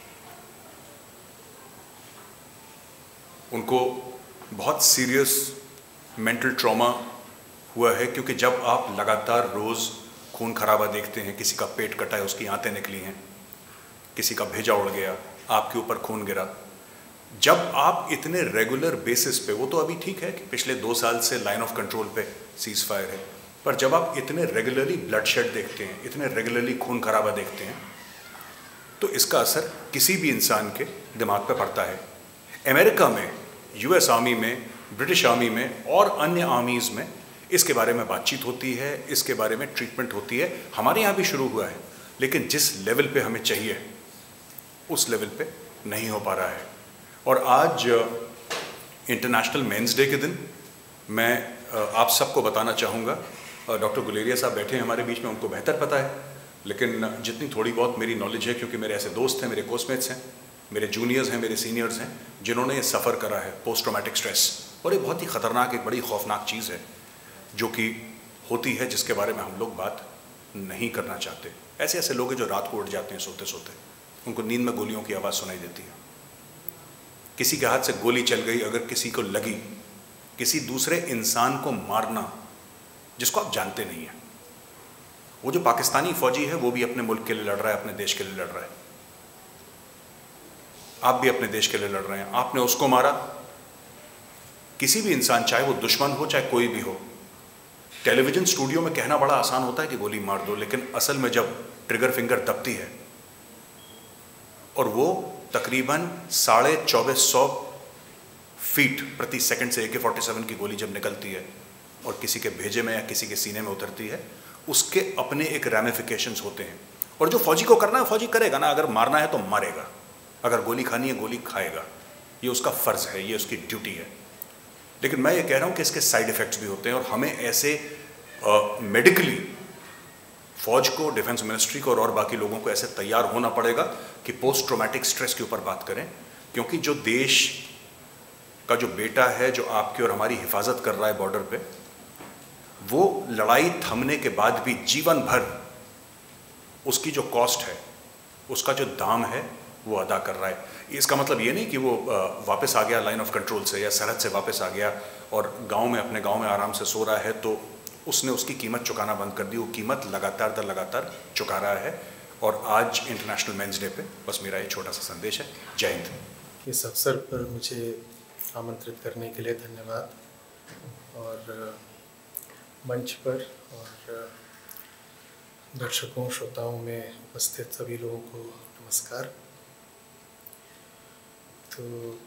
L: उनको बहुत सीरियस मेंटल ट्रॉमा हुआ है, क्योंकि जब आप लगातार रोज़ खून खराबा देखते हैं, किसी का पेट कटा है, उसकी आंतें निकली हैं, किसी का भेजा उड़ गया, आपके ऊपर खून गिरा, जब आप इतने रेगुलर बेसिस पे, वो तो अभी ठीक है कि पिछले 2 साल से लाइन ऑफ कंट्रोल पे सीज फायर है, पर जब आप इतने रेगुलरली ब्लडशेड देखते हैं, इतने रेगुलरली खून खराबा देखते हैं, तो इसका असर किसी भी इंसान के दिमाग पे पड़ता है। अमेरिका में, यूएस आर्मी में, ब्रिटिश आर्मी में और अन्य आर्मीज़ में इसके बारे में बातचीत होती है, इसके बारे में ट्रीटमेंट होती है। हमारे यहाँ भी शुरू हुआ है, लेकिन जिस लेवल पे हमें चाहिए उस लेवल पे नहीं हो पा रहा है। और आज इंटरनेशनल मेंस डे के दिन मैं आप सबको बताना चाहूँगा, डॉक्टर गुलेरिया साहब बैठे हैं हमारे बीच में, उनको बेहतर पता है, लेकिन जितनी थोड़ी बहुत मेरी नॉलेज है, क्योंकि मेरे ऐसे दोस्त हैं, मेरे कोर्समेट्स हैं, मेरे जूनियर्स हैं, मेरे सीनियर्स हैं, जिन्होंने ये सफ़र करा है पोस्ट ट्रॉमेटिक स्ट्रेस। और ये बहुत ही ख़तरनाक, एक बड़ी खौफनाक चीज़ है जो कि होती है, जिसके बारे में हम लोग बात नहीं करना चाहते। ऐसे ऐसे लोग हैं जो रात को उठ जाते हैं सोते सोते, उनको नींद में गोलियों की आवाज़ सुनाई देती है। किसी के हाथ से गोली चल गई, अगर किसी को लगी, किसी दूसरे इंसान को मारना जिसको आप जानते नहीं हैं। वो जो पाकिस्तानी फौजी है वो भी अपने मुल्क के लिए लड़ रहा है, अपने देश के लिए लड़ रहा है। आप भी अपने देश के लिए लड़ रहे हैं, आपने उसको मारा। किसी भी इंसान, चाहे वो दुश्मन हो चाहे कोई भी हो, टेलीविजन स्टूडियो में कहना बड़ा आसान होता है कि गोली मार दो, लेकिन असल में जब ट्रिगर फिंगर दबती है और वो तकरीबन 2450 फीट प्रति सेकंड से AK-47 की गोली जब निकलती है और किसी के भेजे में या किसी के सीने में उतरती है, उसके अपने एक रैमिफिकेशंस होते हैं। और जो फौजी को करना है फौजी करेगा ना, अगर मारना है तो मारेगा, अगर गोली खानी है गोली खाएगा, ये उसका फ़र्ज़ है, ये उसकी ड्यूटी है। लेकिन मैं ये कह रहा हूँ कि इसके साइड इफ़ेक्ट्स भी होते हैं, और हमें ऐसे मेडिकली फौज को, डिफेंस मिनिस्ट्री को और बाकी लोगों को ऐसे तैयार होना पड़ेगा कि पोस्ट ट्रॉमेटिक स्ट्रेस के ऊपर बात करें। क्योंकि जो देश का जो बेटा है, जो आपकी और हमारी हिफाजत कर रहा है बॉर्डर पे, वो लड़ाई थमने के बाद भी जीवन भर उसकी जो कॉस्ट है, उसका जो दाम है, वो अदा कर रहा है। इसका मतलब ये नहीं कि वो वापस आ गया लाइन ऑफ कंट्रोल से या सरहद से वापस आ गया और गांव में, अपने गांव में आराम से सो रहा है तो उसने उसकी कीमत चुकाना बंद कर दी। वो कीमत लगातार दर लगातार चुका रहा है। और आज इंटरनेशनल मेंस डे पे बस मेरा ये छोटा सा संदेश है। जय हिंद।
M: इस अवसर पर मुझे आमंत्रित करने के लिए धन्यवाद, और मंच पर और दर्शकों श्रोताओं में उपस्थित सभी लोगों को नमस्कार। तो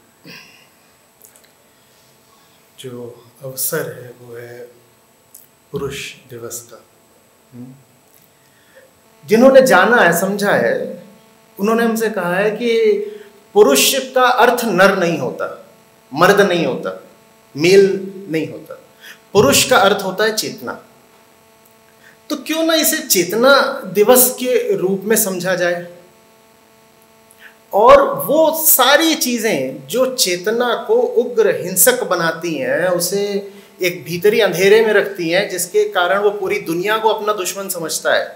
M: जो अवसर है वो है पुरुष दिवस का। जिन्होंने जाना है, समझा है, उन्होंने हमसे कहा है कि पुरुष का अर्थ नर नहीं होता, मर्द नहीं होता, मेल नहीं होता। पुरुष का अर्थ होता है चेतना। तो क्यों ना इसे चेतना दिवस के रूप में समझा जाए, और वो सारी चीजें जो चेतना को उग्र हिंसक बनाती हैं, उसे एक भीतरी अंधेरे में रखती हैं, जिसके कारण वो पूरी दुनिया को अपना दुश्मन समझता है,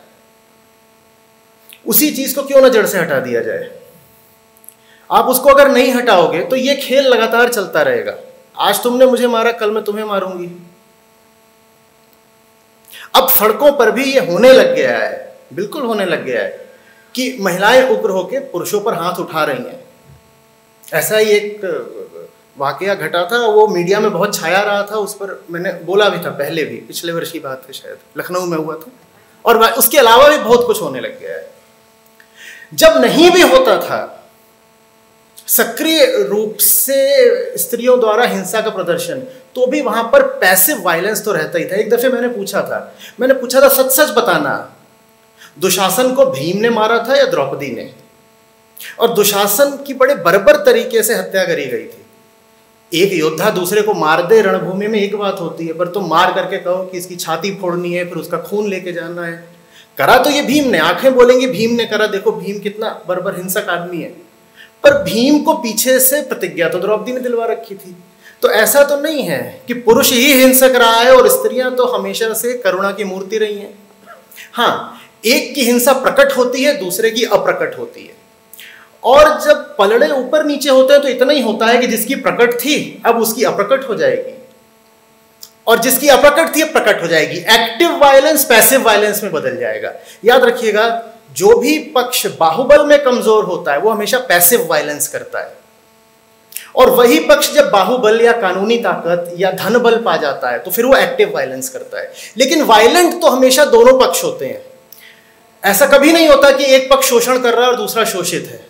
M: उसी चीज को क्यों ना जड़ से हटा दिया जाए। आप उसको अगर नहीं हटाओगे तो ये खेल लगातार चलता रहेगा। आज तुमने मुझे मारा, कल मैं तुम्हें मारूंगी। अब सड़कों पर भी ये होने लग गया है, बिल्कुल होने लग गया है कि महिलाएं उग्र होकर पुरुषों पर हाथ उठा रही हैं। ऐसा ही एक वाकया घटा था, वो मीडिया में बहुत छाया रहा था, उस पर मैंने बोला भी था पहले भी, पिछले वर्ष की बात है शायद, लखनऊ में हुआ था। और उसके अलावा भी बहुत कुछ होने लग गया है। जब नहीं भी होता था सक्रिय रूप से स्त्रियों द्वारा हिंसा का प्रदर्शन, तो भी वहां पर पैसिव वायलेंस तो रहता ही था। एक दफे मैंने पूछा था सच सच बताना, दुशासन को भीम ने मारा था या द्रौपदी ने? और दुशासन की बड़े बर्बर तरीके से हत्या करी गई थी। एक योद्धा दूसरे को मार दे रणभूमि में एक बात होती है, पर तुम मार करके कहो कि इसकी छाती फोड़नी है, फिर उसका खून लेके जाना है। करा तो ये भीम ने, आंखें बोलेंगी भीम ने करा, देखो भीम कितना बर्बर हिंसक आदमी है। पर भीम को पीछे से प्रतिज्ञा तो द्रौपदी ने दिलवा रखी थी। तो ऐसा तो नहीं है कि पुरुष ही हिंसक रहा है और स्त्रियां तो हमेशा से करुणा की मूर्ति रही हैं। हाँ, एक की हिंसा प्रकट होती है, दूसरे की अप्रकट होती है। और जब पलड़े ऊपर नीचे होते हैं तो इतना ही होता है कि जिसकी प्रकट थी अब उसकी अप्रकट हो जाएगी, और जिसकी अप्रकट थी अब प्रकट हो जाएगी। एक्टिव वायलेंस पैसिव वायलेंस में बदल जाएगा। याद रखिएगा, जो भी पक्ष बाहुबल में कमजोर होता है वो हमेशा पैसिव वायलेंस करता है, और वही पक्ष जब बाहुबल या कानूनी ताकत या धन बल पा जाता है तो फिर वो एक्टिव वायलेंस करता है। लेकिन वायलेंट तो हमेशा दोनों पक्ष होते हैं। ऐसा कभी नहीं होता कि एक पक्ष शोषण कर रहा है और दूसरा शोषित है।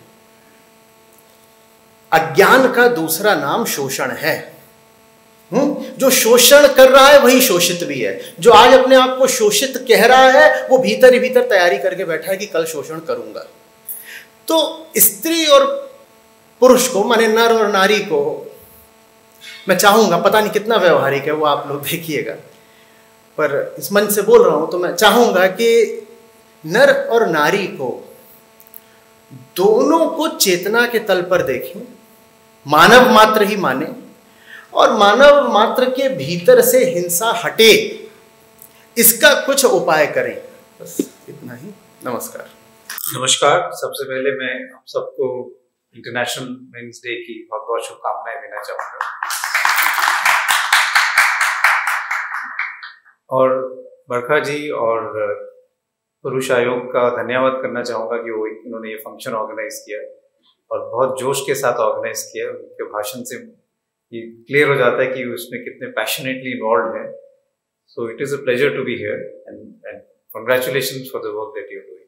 M: अज्ञान का दूसरा नाम शोषण है। जो शोषण कर रहा है वही शोषित भी है। जो आज अपने आप को शोषित कह रहा है वो भीतर ही भीतर तैयारी करके बैठा है कि कल शोषण करूंगा। तो स्त्री और पुरुष को, माने नर और नारी को, मैं चाहूंगा, पता नहीं कितना व्यवहारिक है वो आप लोग देखिएगा, पर इस मन से बोल रहा हूं तो मैं चाहूंगा कि नर और नारी को दोनों को चेतना के तल पर देखें, मानव मात्र ही माने और मानव मात्र के भीतर से हिंसा हटे, इसका कुछ उपाय करें। बस इतना ही। नमस्कार।
B: नमस्कार। सबसे पहले मैं आप सबको इंटरनेशनल मेंस डे की बहुत बहुत शुभकामनाएं देना चाहूँगा और बरखा जी और पुरुष आयोग का धन्यवाद करना चाहूँगा कि वो इन्होंने ये फंक्शन ऑर्गेनाइज किया और बहुत जोश के साथ ऑर्गेनाइज किया। उनके भाषण से ये क्लियर हो जाता है कि उसमें कितने पैशनेटली इन्वॉल्व है। So it is a pleasure to be here and congratulations for the work that you are doing.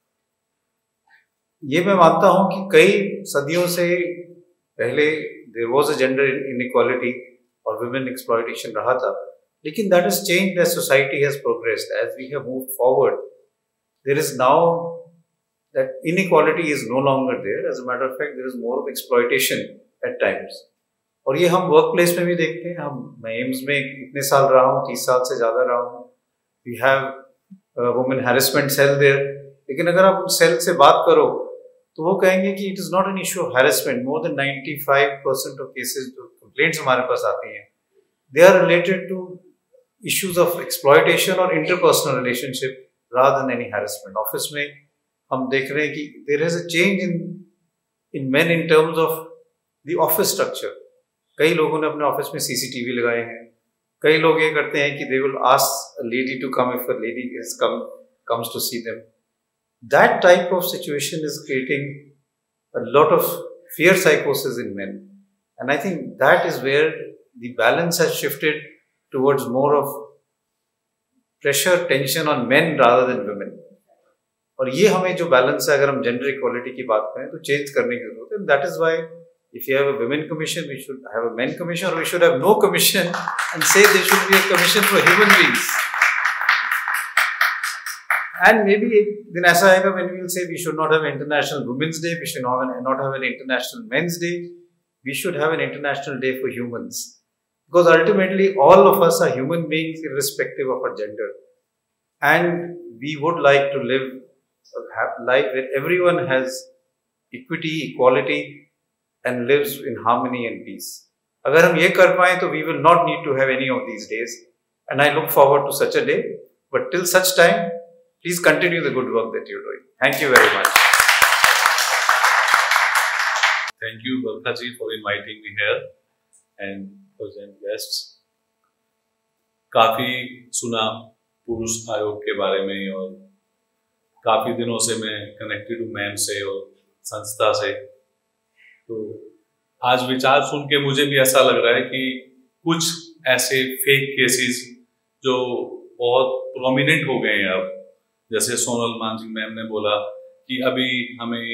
B: ये मैं मानता हूँ कि कई सदियों से पहले there was a gender inequality और वुमेन एक्सप्लॉयटेशन रहा था, लेकिन that has changed as society has progressed, as we have moved forward. There is now that inequality is no longer there. As a matter of fact there is more of exploitation at times. और ये हम वर्क प्लेस में भी देखते हैं। मैं एम्स में इतने साल रहा हूँ, 30 साल से ज़्यादा रहा हूँ। We have women harassment cell there. लेकिन अगर आप उस सेल से बात करो तो वो कहेंगे कि it is not an issue of harassment. More than 95% of cases जो कंप्लेंट्स हमारे पास आती हैं, they are related to issues of exploitation और interpersonal relationship rather than any harassment. Office में हम देख रहे हैं कि there is a change in men in terms of the office structure. कई लोगों ने अपने ऑफिस में CCTV लगाए हैं। कई लोग ये करते हैं कि they will ask a lady to come if a lady is comes to see them. That type of situation is creating a lot of fear psychosis in men, and I think that is where the balance has shifted towards more of pressure, tension on men rather than women. और ये हमें जो बैलेंस है, अगर हम जेंडर इक्वालिटी की बात करें तो चेंज करने की जरूरत है। That is why if you have a women commission, we should have a men commission, or we should have no commission and say there should be a commission for human beings. And maybe then ऐसा आएगा when we will say we should not have International Women's Day, we should not have an International Men's Day, we should have an International Day for humans. Because ultimately all of us are human beings irrespective of our gender. And we would like to live a life where everyone has equity, equality, and lives in harmony and peace. अगर हम ये कर पाएं तो we will not need to have any of these days, and I look forward to such a day. But till such time, please continue the good work that you're doing. Thank you very much.
N: Thank you, Barkha ji, for inviting me here and present guests. काफी सुना पुरुष आयोग के बारे में और काफी दिनों से मैं कनेक्टेड हूँ मैन से और संस्था से। तो आज विचार सुन के मुझे भी ऐसा लग रहा है कि कुछ ऐसे फेक केसेस जो बहुत प्रोमिनेंट हो गए हैं अब, जैसे सोनल मांझी मैम ने बोला कि अभी हमें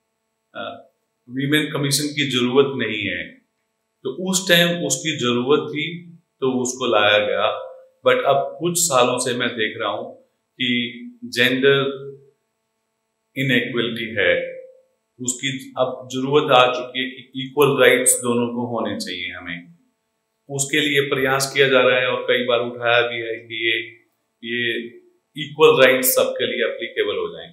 N: वीमेन कमीशन की जरूरत नहीं है, तो उस टाइम उसकी जरूरत थी तो उसको लाया गया। बट अब कुछ सालों से मैं देख रहा हूँ कि जेंडर इनइक्वलिटी है, उसकी अब जरूरत आ चुकी है कि इक्वल राइट्स दोनों को होने चाहिए। हमें उसके लिए प्रयास किया जा रहा है और कई बार उठाया भी है कि ये इक्वल राइट्स सबके लिए एप्लीकेबल हो जाएं।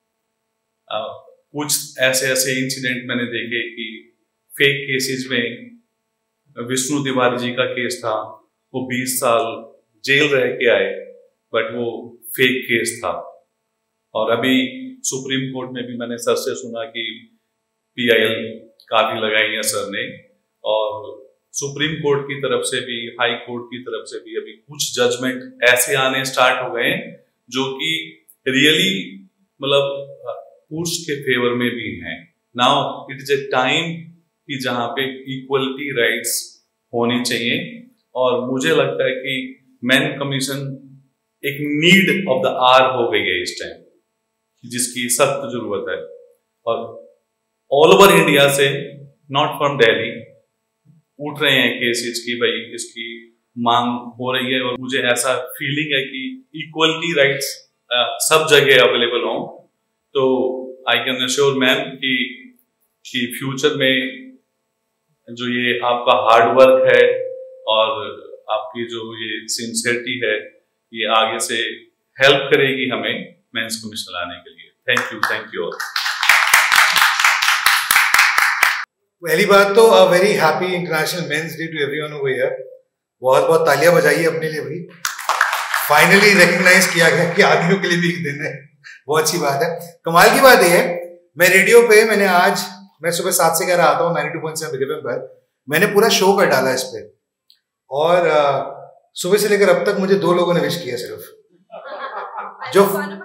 N: कुछ ऐसे इंसिडेंट मैंने देखे कि फेक केसेस में विष्णु तिवारी जी का केस था, वो 20 साल जेल रह के आए, बट वो फेक केस था। और अभी सुप्रीम कोर्ट में भी मैंने सर से सुना कि PIL काफी लगाई है सर ने, और सुप्रीम कोर्ट की तरफ से भी, हाई कोर्ट की तरफ से भी अभी कुछ जजमेंट ऐसे आने स्टार्ट हो गए जो कि रियली मतलब पुरुष के फेवर में भी हैं। Now it is a time कि जहाँ पे इक्वलिटी राइट्स होनी चाहिए। और मुझे लगता है कि मेन कमीशन एक नीड ऑफ द आवर हो गई है इस टाइम, जिसकी सख्त जरूरत है। और ऑल ओवर इंडिया से, नॉट फ्रॉम दिल्ली, उठ रहे हैं केसेस की भाई इसकी मांग हो रही है। और मुझे ऐसा फीलिंग है कि इक्वलिटी राइट्स सब जगह अवेलेबल हों। तो आई कैन अश्योर मैम कि फ्यूचर में जो ये आपका हार्ड वर्क है और आपकी जो ये सिंसियरिटी है, ये आगे से हेल्प करेगी हमें मेंस कमीशन लाने के लिए। Thank you all.
B: पहली बात तो a very happy international men's day to everyone over here. बहुत बहुत तालियां बजाइए अपने लिए भी। फाइनली रिकग्नाइज किया गया कि आदमियों के लिए भी एक दिन है, बहुत अच्छी बात है। कमाल की बात यह है, मैं रेडियो पे मैं सुबह 7 से 11 आता हूँ 92.7 बिग एफएम पर। मैंने पूरा शो कर डाला इस पे, और सुबह से लेकर अब तक मुझे 2 लोगों ने विश किया सिर्फ। जो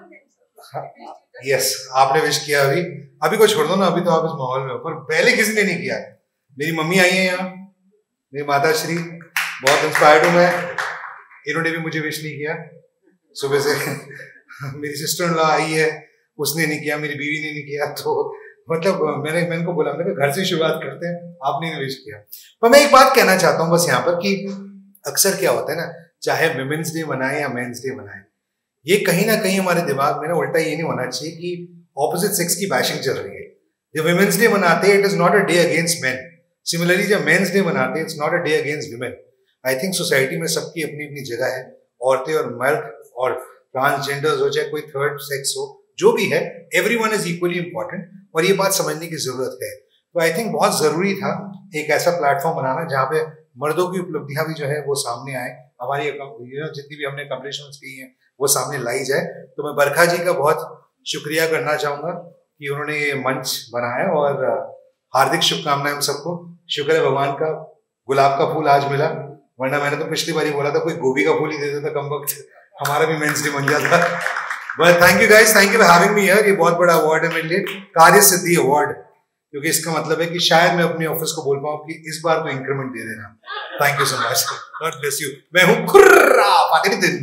B: यस, आपने विश किया। अभी को छोड़ दो ना, अभी तो आप इस माहौल में हो, पर पहले किसी ने नहीं किया। मेरी मम्मी आई है यहाँ, मेरी माता श्री, बहुत इंस्पायर्ड हूँ मैं, इन्होंने भी मुझे विश नहीं किया सुबह से। मेरी सिस्टर इन लॉ आई है, उसने नहीं किया, मेरी बीवी ने नहीं किया। तो मतलब मैंने इनको बोला, मैंने कहा घर से शुरुआत करते हैं, आपने विश किया। पर मैं एक बात कहना चाहता हूँ बस यहाँ पर कि अक्सर क्या होता है ना, चाहे विमेंस डे मनाए या मेंस डे मनाए, ये कहीं ना कहीं हमारे दिमाग में ना उल्टा ये नहीं होना चाहिए कि ऑपोजिट सेक्स की बैशिंग चल रही है। जब विमेंस डे मनाते हैं, it is not a day against men. Similarly जब मेंस डे मनाते हैं, it's not a day against women. I think society में सबकी अपनी अपनी जगह है। औरतें और मर्द और ट्रांसजेंडर्स हो, चाहे कोई थर्ड सेक्स हो, जो भी है, एवरीवन इज इक्वली इंपॉर्टेंट, और ये बात समझने की जरूरत है। तो आई थिंक बहुत जरूरी था एक ऐसा प्लेटफॉर्म बनाना जहाँ पे मर्दों की उपलब्धियां भी जो है वो सामने आए, हमारी जितनी भी हमने अकम्पलिशमेंट्स की हैं वो सामने लाई जाए। तो मैं बरखा जी का बहुत शुक्रिया करना चाहूंगा कि उन्होंने ये मंच बनाया, और हार्दिक शुभकामनाएं हम सबको। शुक्र है भगवान का, गुलाब का फूल आज मिला, वरना मैंने तो पिछली बार ही बोला था कोई गोभी का फूल ही दे देता कम वक्त, हमारा भी मेंस डे बन जाता। But thank you guys, thank you for having me here. ये बहुत बड़ा अवार्ड है मेरे लिए, कार्य सिद्धि अवार्ड, क्योंकि इसका मतलब है कि शायद मैं अपने ऑफिस को बोल पाऊं कि इस बार तो इंक्रीमेंट दे देना। Thank you so much, God bless you. मैं हूं खुर्रा फातिमुद्दीन।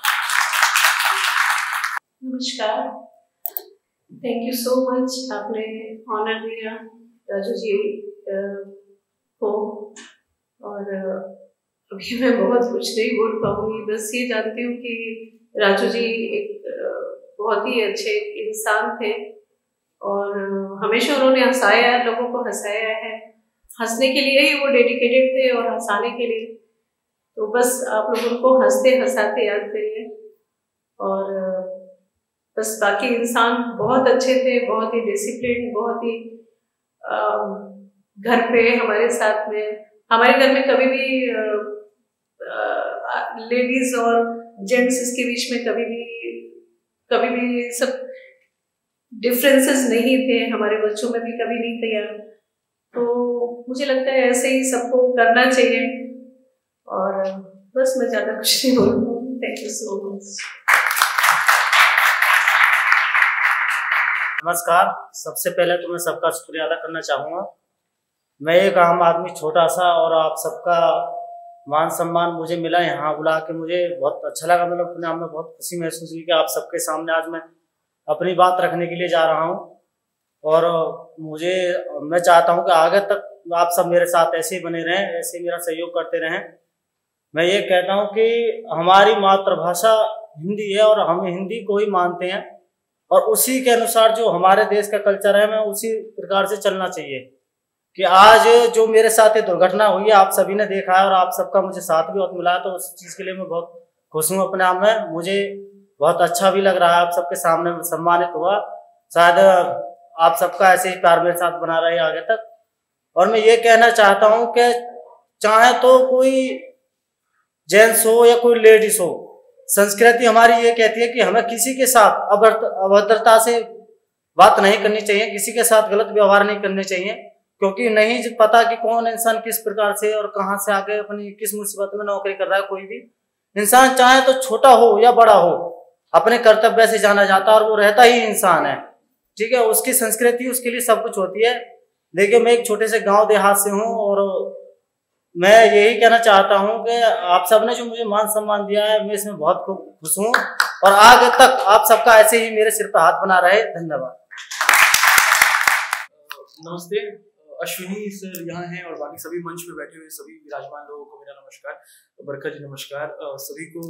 O: नमस्कार, थैंक यू सो मच, आपने ऑनर दिया राजू जी को। और अभी मैं बहुत कुछ नहीं बोल पाऊंगी, बस ये जानती हूँ कि राजू जी एक बहुत ही अच्छे इंसान थे, और हमेशा उन्होंने हंसाया, लोगों को हंसाया है। हंसने के लिए ही वो डेडिकेटेड थे और हंसाने के लिए। तो बस आप लोग उनको हंसते हंसाते याद करिए। और बस बाकी इंसान बहुत अच्छे थे, बहुत ही डिसिप्लिन, बहुत ही घर पे हमारे साथ में, हमारे घर में कभी भी लेडीज और जेंट्स इसके बीच में कभी भी सब डिफरेंसेस नहीं थे, हमारे बच्चों में भी कभी नहीं थे यार। तो मुझे लगता है ऐसे ही सबको करना चाहिए। और बस मैं ज़्यादा कुछ नहीं बोल पाऊँ। Thank you so much.
P: नमस्कार, सबसे पहले तो मैं सबका शुक्रिया अदा करना चाहूँगा। मैं एक आम आदमी छोटा सा, और आप सबका मान सम्मान मुझे मिला यहाँ बुला के, मुझे बहुत अच्छा लगा। मतलब अपने आप में बहुत खुशी महसूस हुई कि आप सबके सामने आज मैं अपनी बात रखने के लिए जा रहा हूँ। और मैं चाहता हूँ कि आगे तक आप सब मेरे साथ ऐसे ही बने रहें, ऐसे मेरा सहयोग करते रहें। मैं ये कहता हूँ कि हमारी मातृभाषा हिंदी है, और हम हिंदी को ही मानते हैं, और उसी के अनुसार जो हमारे देश का कल्चर है, हमें उसी प्रकार से चलना चाहिए। कि आज जो मेरे साथ ये दुर्घटना हुई है, आप सभी ने देखा है, और आप सबका मुझे साथ भी बहुत मिला है, तो उस चीज़ के लिए मैं बहुत खुश हूँ अपने आप में। मुझे बहुत अच्छा भी लग रहा है, आप सबके सामने सम्मानित हुआ। शायद आप सबका ऐसे ही प्यार मेरे साथ बना रहे आगे तक। और मैं ये कहना चाहता हूँ कि चाहे तो कोई जेंट्स हो या कोई लेडीज हो, संस्कृति हमारी ये कहती है कि हमें किसी के साथ अभद्रता से बात नहीं करनी चाहिए, किसी के साथ गलत व्यवहार नहीं करने चाहिए, क्योंकि नहीं पता कि कौन इंसान किस प्रकार से और कहां से आगे अपनी किस मुसीबत में नौकरी कर रहा है। कोई भी इंसान चाहे तो छोटा हो या बड़ा हो, अपने कर्तव्य से जाना जाता है, और वो रहता ही इंसान है। ठीक है, उसकी संस्कृति उसके लिए सब कुछ होती है। देखिए मैं एक छोटे से गांव देहात से हूं और मैं यही कहना चाहता हूं कि आप सबने जो मुझे मान सम्मान दिया है मैं इसमें बहुत खुश हूं और आगे तक आप सबका ऐसे ही मेरे सिर पर हाथ बना रहे। धन्यवाद।
Q: नमस्ते, अश्विनी सर यहाँ हैं और बाकी सभी मंच पे बैठे हुए सभी विराजमान लोगों को मेरा नमस्कार। बरखा जी नमस्कार। सभी को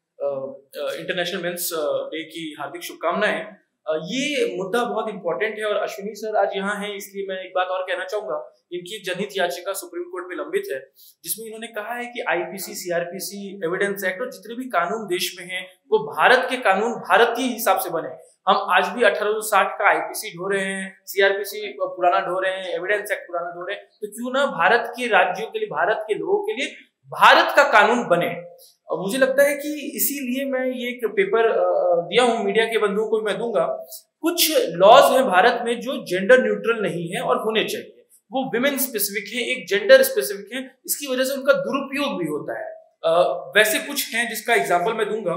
Q: इंटरनेशनल मेंस डे की हार्दिक शुभकामनाएं। ये मुद्दा बहुत इंपॉर्टेंट है और अश्विनी सर आज यहाँ हैं, इसलिए मैं एक बात और कहना चाहूंगा। इनकी एक जनहित याचिका सुप्रीम कोर्ट में लंबित है, जिसमें इन्होंने कहा है कि आईपीसी, सीआरपीसी, एविडेंस एक्ट और जितने भी कानून देश में हैं वो भारत के कानून भारतीय हिसाब से बने। हम आज भी 1860 का आईपीसी ढो रहे हैं, सीआरपीसी पुराना ढो रहे हैं, एविडेंस एक्ट पुराना ढो रहे हैं, तो क्यों ना भारत के राज्यों के लिए, भारत के लोगों के लिए भारत का कानून बने। और मुझे लगता है कि इसीलिए मैं ये एक पेपर दिया हूं, मीडिया के बंधुओं को मैं दूंगा। कुछ लॉज हैं भारत में जो जेंडर न्यूट्रल नहीं है और होने चाहिए, वो विमेन स्पेसिफिक है, एक जेंडर स्पेसिफिक है, इसकी वजह से उनका दुरुपयोग भी होता है। वैसे कुछ हैं जिसका एग्जांपल मैं दूंगा।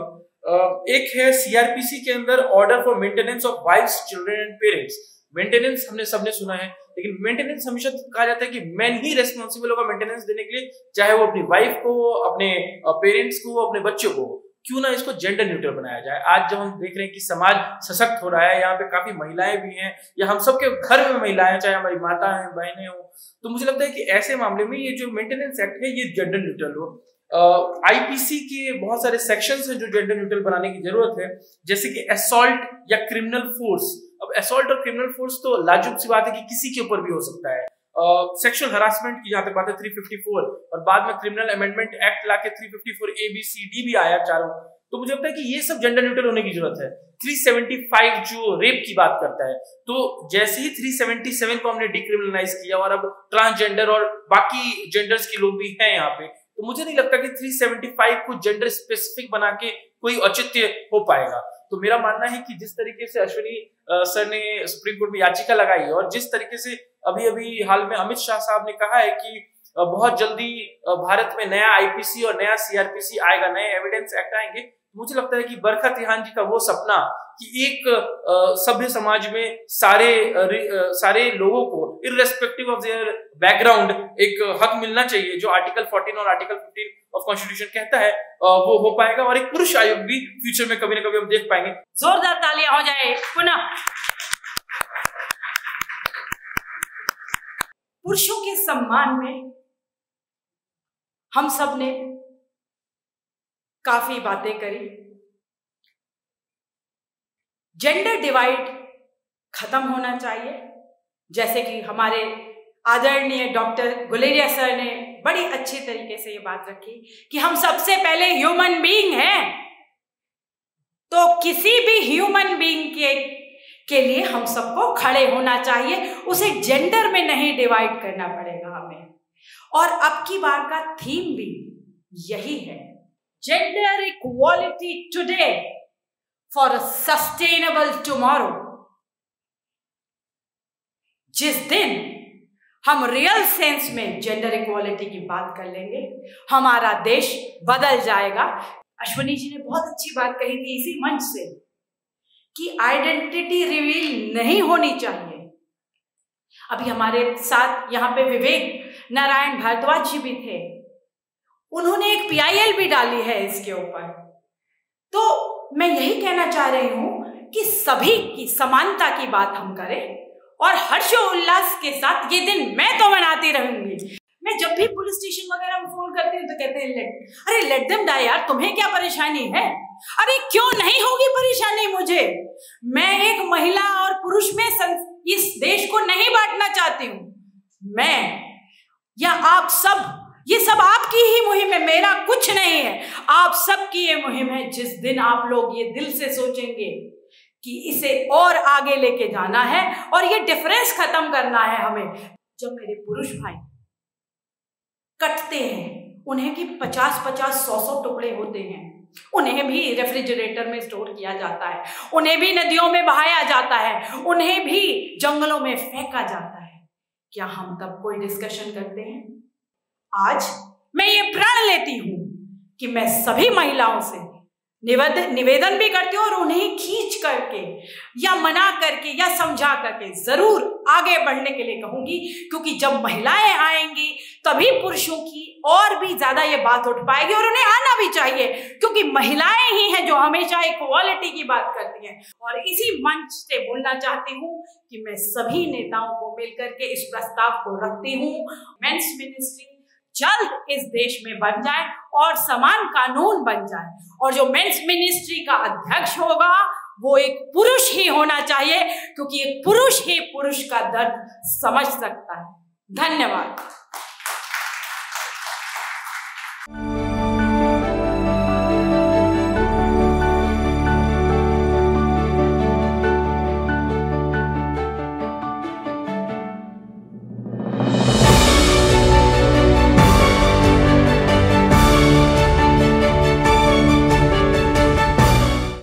Q: एक है सीआरपीसी के अंदर order for maintenance of wives, children and parents. Maintenance हमने सबने सुना है, लेकिन मेंटेनेंस हमेशा कहा जाता है कि मैन ही रेस्पॉन्सिबल होगा मेंटेनेंस देने के लिए, चाहे वो अपनी वाइफ को, अपने पेरेंट्स को, अपने बच्चों को। क्यों ना इसको जेंडर न्यूट्रल बनाया जाए। आज जब हम देख रहे हैं कि समाज सशक्त हो रहा है, यहाँ पे काफी महिलाएं भी हैं, या हम सबके घर में महिलाएं, चाहे हमारी माता है, बहनें हो, तो मुझे लगता है कि ऐसे मामले में ये जो मेंटेनेंस एक्ट है ये जेंडर न्यूट्रल हो। आईपीसी के बहुत सारे सेक्शंस हैं जो जेंडर न्यूट्रल बनाने की जरूरत है, जैसे कि असॉल्ट या क्रिमिनल फोर्स। अब असॉल्ट और क्रिमिनल फोर्स तो लाजुब सी बात है कि किसी के ऊपर भी हो सकता है। सेक्सुअल हरासमेंट की जहां तक बात है 354, और बाद में क्रिमिनल अमेंडमेंट एक्ट लाके 354 ABCD भी आया चारों। तो मुझे लगता है कि ये सब जेंडर न्यूट्रल होने की जरूरत है। 375 जो रेप की बात करता है, तो जैसे ही 377 को हमने डिक्रिमिनलाइज किया और अब ट्रांसजेंडर और बाकी जेंडर्स के लोग भी हैं यहाँ पे, तो मुझे नहीं लगता कि 375 को जेंडर स्पेसिफिक बना के कोई औचित्य हो पाएगा। तो मेरा मानना है कि जिस तरीके से अश्विनी सर ने सुप्रीम कोर्ट में याचिका लगाई और जिस तरीके से अभी अभी हाल में अमित शाह साहब ने कहा है कि बहुत जल्दी भारत में नया आईपीसी और नया सीआरपीसी आएगा, नए एविडेंस एक्ट आएंगे, मुझे लगता है कि बरखा त्रिहान जी का वो सपना कि एक सभ्य समाज में सारे लोगों को इररेस्पेक्टिव ऑफ देयर बैकग्राउंड एक हक मिलना चाहिए, जो आर्टिकल 14 और आर्टिकल 15 ऑफ कॉन्स्टिट्यूशन कहता है, वो हो पाएगा। और एक पुरुष आयोग भी फ्यूचर में कभी ना कभी हम देख पाएंगे।
I: जोरदार तालियां हो जाए पुनः। पुरुषों के सम्मान में हम सब ने काफी बातें करी। जेंडर डिवाइड खत्म होना चाहिए, जैसे कि हमारे आदरणीय डॉक्टर गुलेरिया सर ने बड़ी अच्छी तरीके से ये बात रखी कि हम सबसे पहले ह्यूमन बीइंग हैं, तो किसी भी ह्यूमन बीइंग के लिए हम सबको खड़े होना चाहिए, उसे जेंडर में नहीं डिवाइड करना पड़ेगा हमें। और अब की बार का थीम भी यही है, gender equality today for a sustainable tomorrow. जिस दिन हम रियल सेंस में जेंडर इक्वालिटी की बात कर लेंगे, हमारा देश बदल जाएगा। अश्विनी जी ने बहुत अच्छी बात कही थी इसी मंच से कि आइडेंटिटी रिवील नहीं होनी चाहिए। अभी हमारे साथ यहाँ पे विवेक नारायण भारद्वाज जी भी थे, उन्होंने एक PIL भी डाली है इसके ऊपर। तो मैं यही कहना चाह रही हूं कि सभी की समानता की बात हम करें और हर्षोल्लास के साथ ये दिन मैं तो मनाती रहूंगी। मैं जब भी पुलिस स्टेशन वगैरह में फोन करती हूँ तो कहते हैं लेट देम डाई यार, तुम्हें क्या परेशानी है? अरे क्यों नहीं होगी परेशानी मुझे? मैं एक महिला और पुरुष में इस देश को नहीं बांटना चाहती हूँ। मैं या आप सब, ये सब आपकी ही मुहिम है, मेरा कुछ नहीं है, आप सबकी ये मुहिम है। जिस दिन आप लोग ये दिल से सोचेंगे कि इसे और आगे लेके जाना है और ये डिफरेंस खत्म करना है हमें। जब मेरे पुरुष भाई कटते हैं, उन्हें कि 50-50, 100-100 टुकड़े होते हैं, उन्हें भी रेफ्रिजरेटर में स्टोर किया जाता है, उन्हें भी नदियों में बहाया जाता है, उन्हें भी जंगलों में फेंका जाता है। क्या हम तब कोई डिस्कशन करते हैं? आज मैं ये प्रण लेती हूं कि मैं सभी महिलाओं से निवेदन भी करती हूँ और उन्हें खींच करके या मना करके या समझा करके जरूर आगे बढ़ने के लिए कहूंगी, क्योंकि जब महिलाएं आएंगी तभी पुरुषों की और भी ज्यादा ये बात उठ पाएगी और उन्हें आना भी चाहिए, क्योंकि महिलाएं ही हैं जो हमेशा इक्वालिटी की बात करती हैं। और इसी मंच से बोलना चाहती हूँ कि मैं सभी नेताओं को मिलकर के इस प्रस्ताव को रखती हूँ, मेंस मिनिस्ट्री जल्द इस देश में बन जाए और समान कानून बन जाए, और जो मेंस मिनिस्ट्री का अध्यक्ष होगा वो एक पुरुष ही होना चाहिए, क्योंकि एक पुरुष ही पुरुष का दर्द समझ सकता है। धन्यवाद।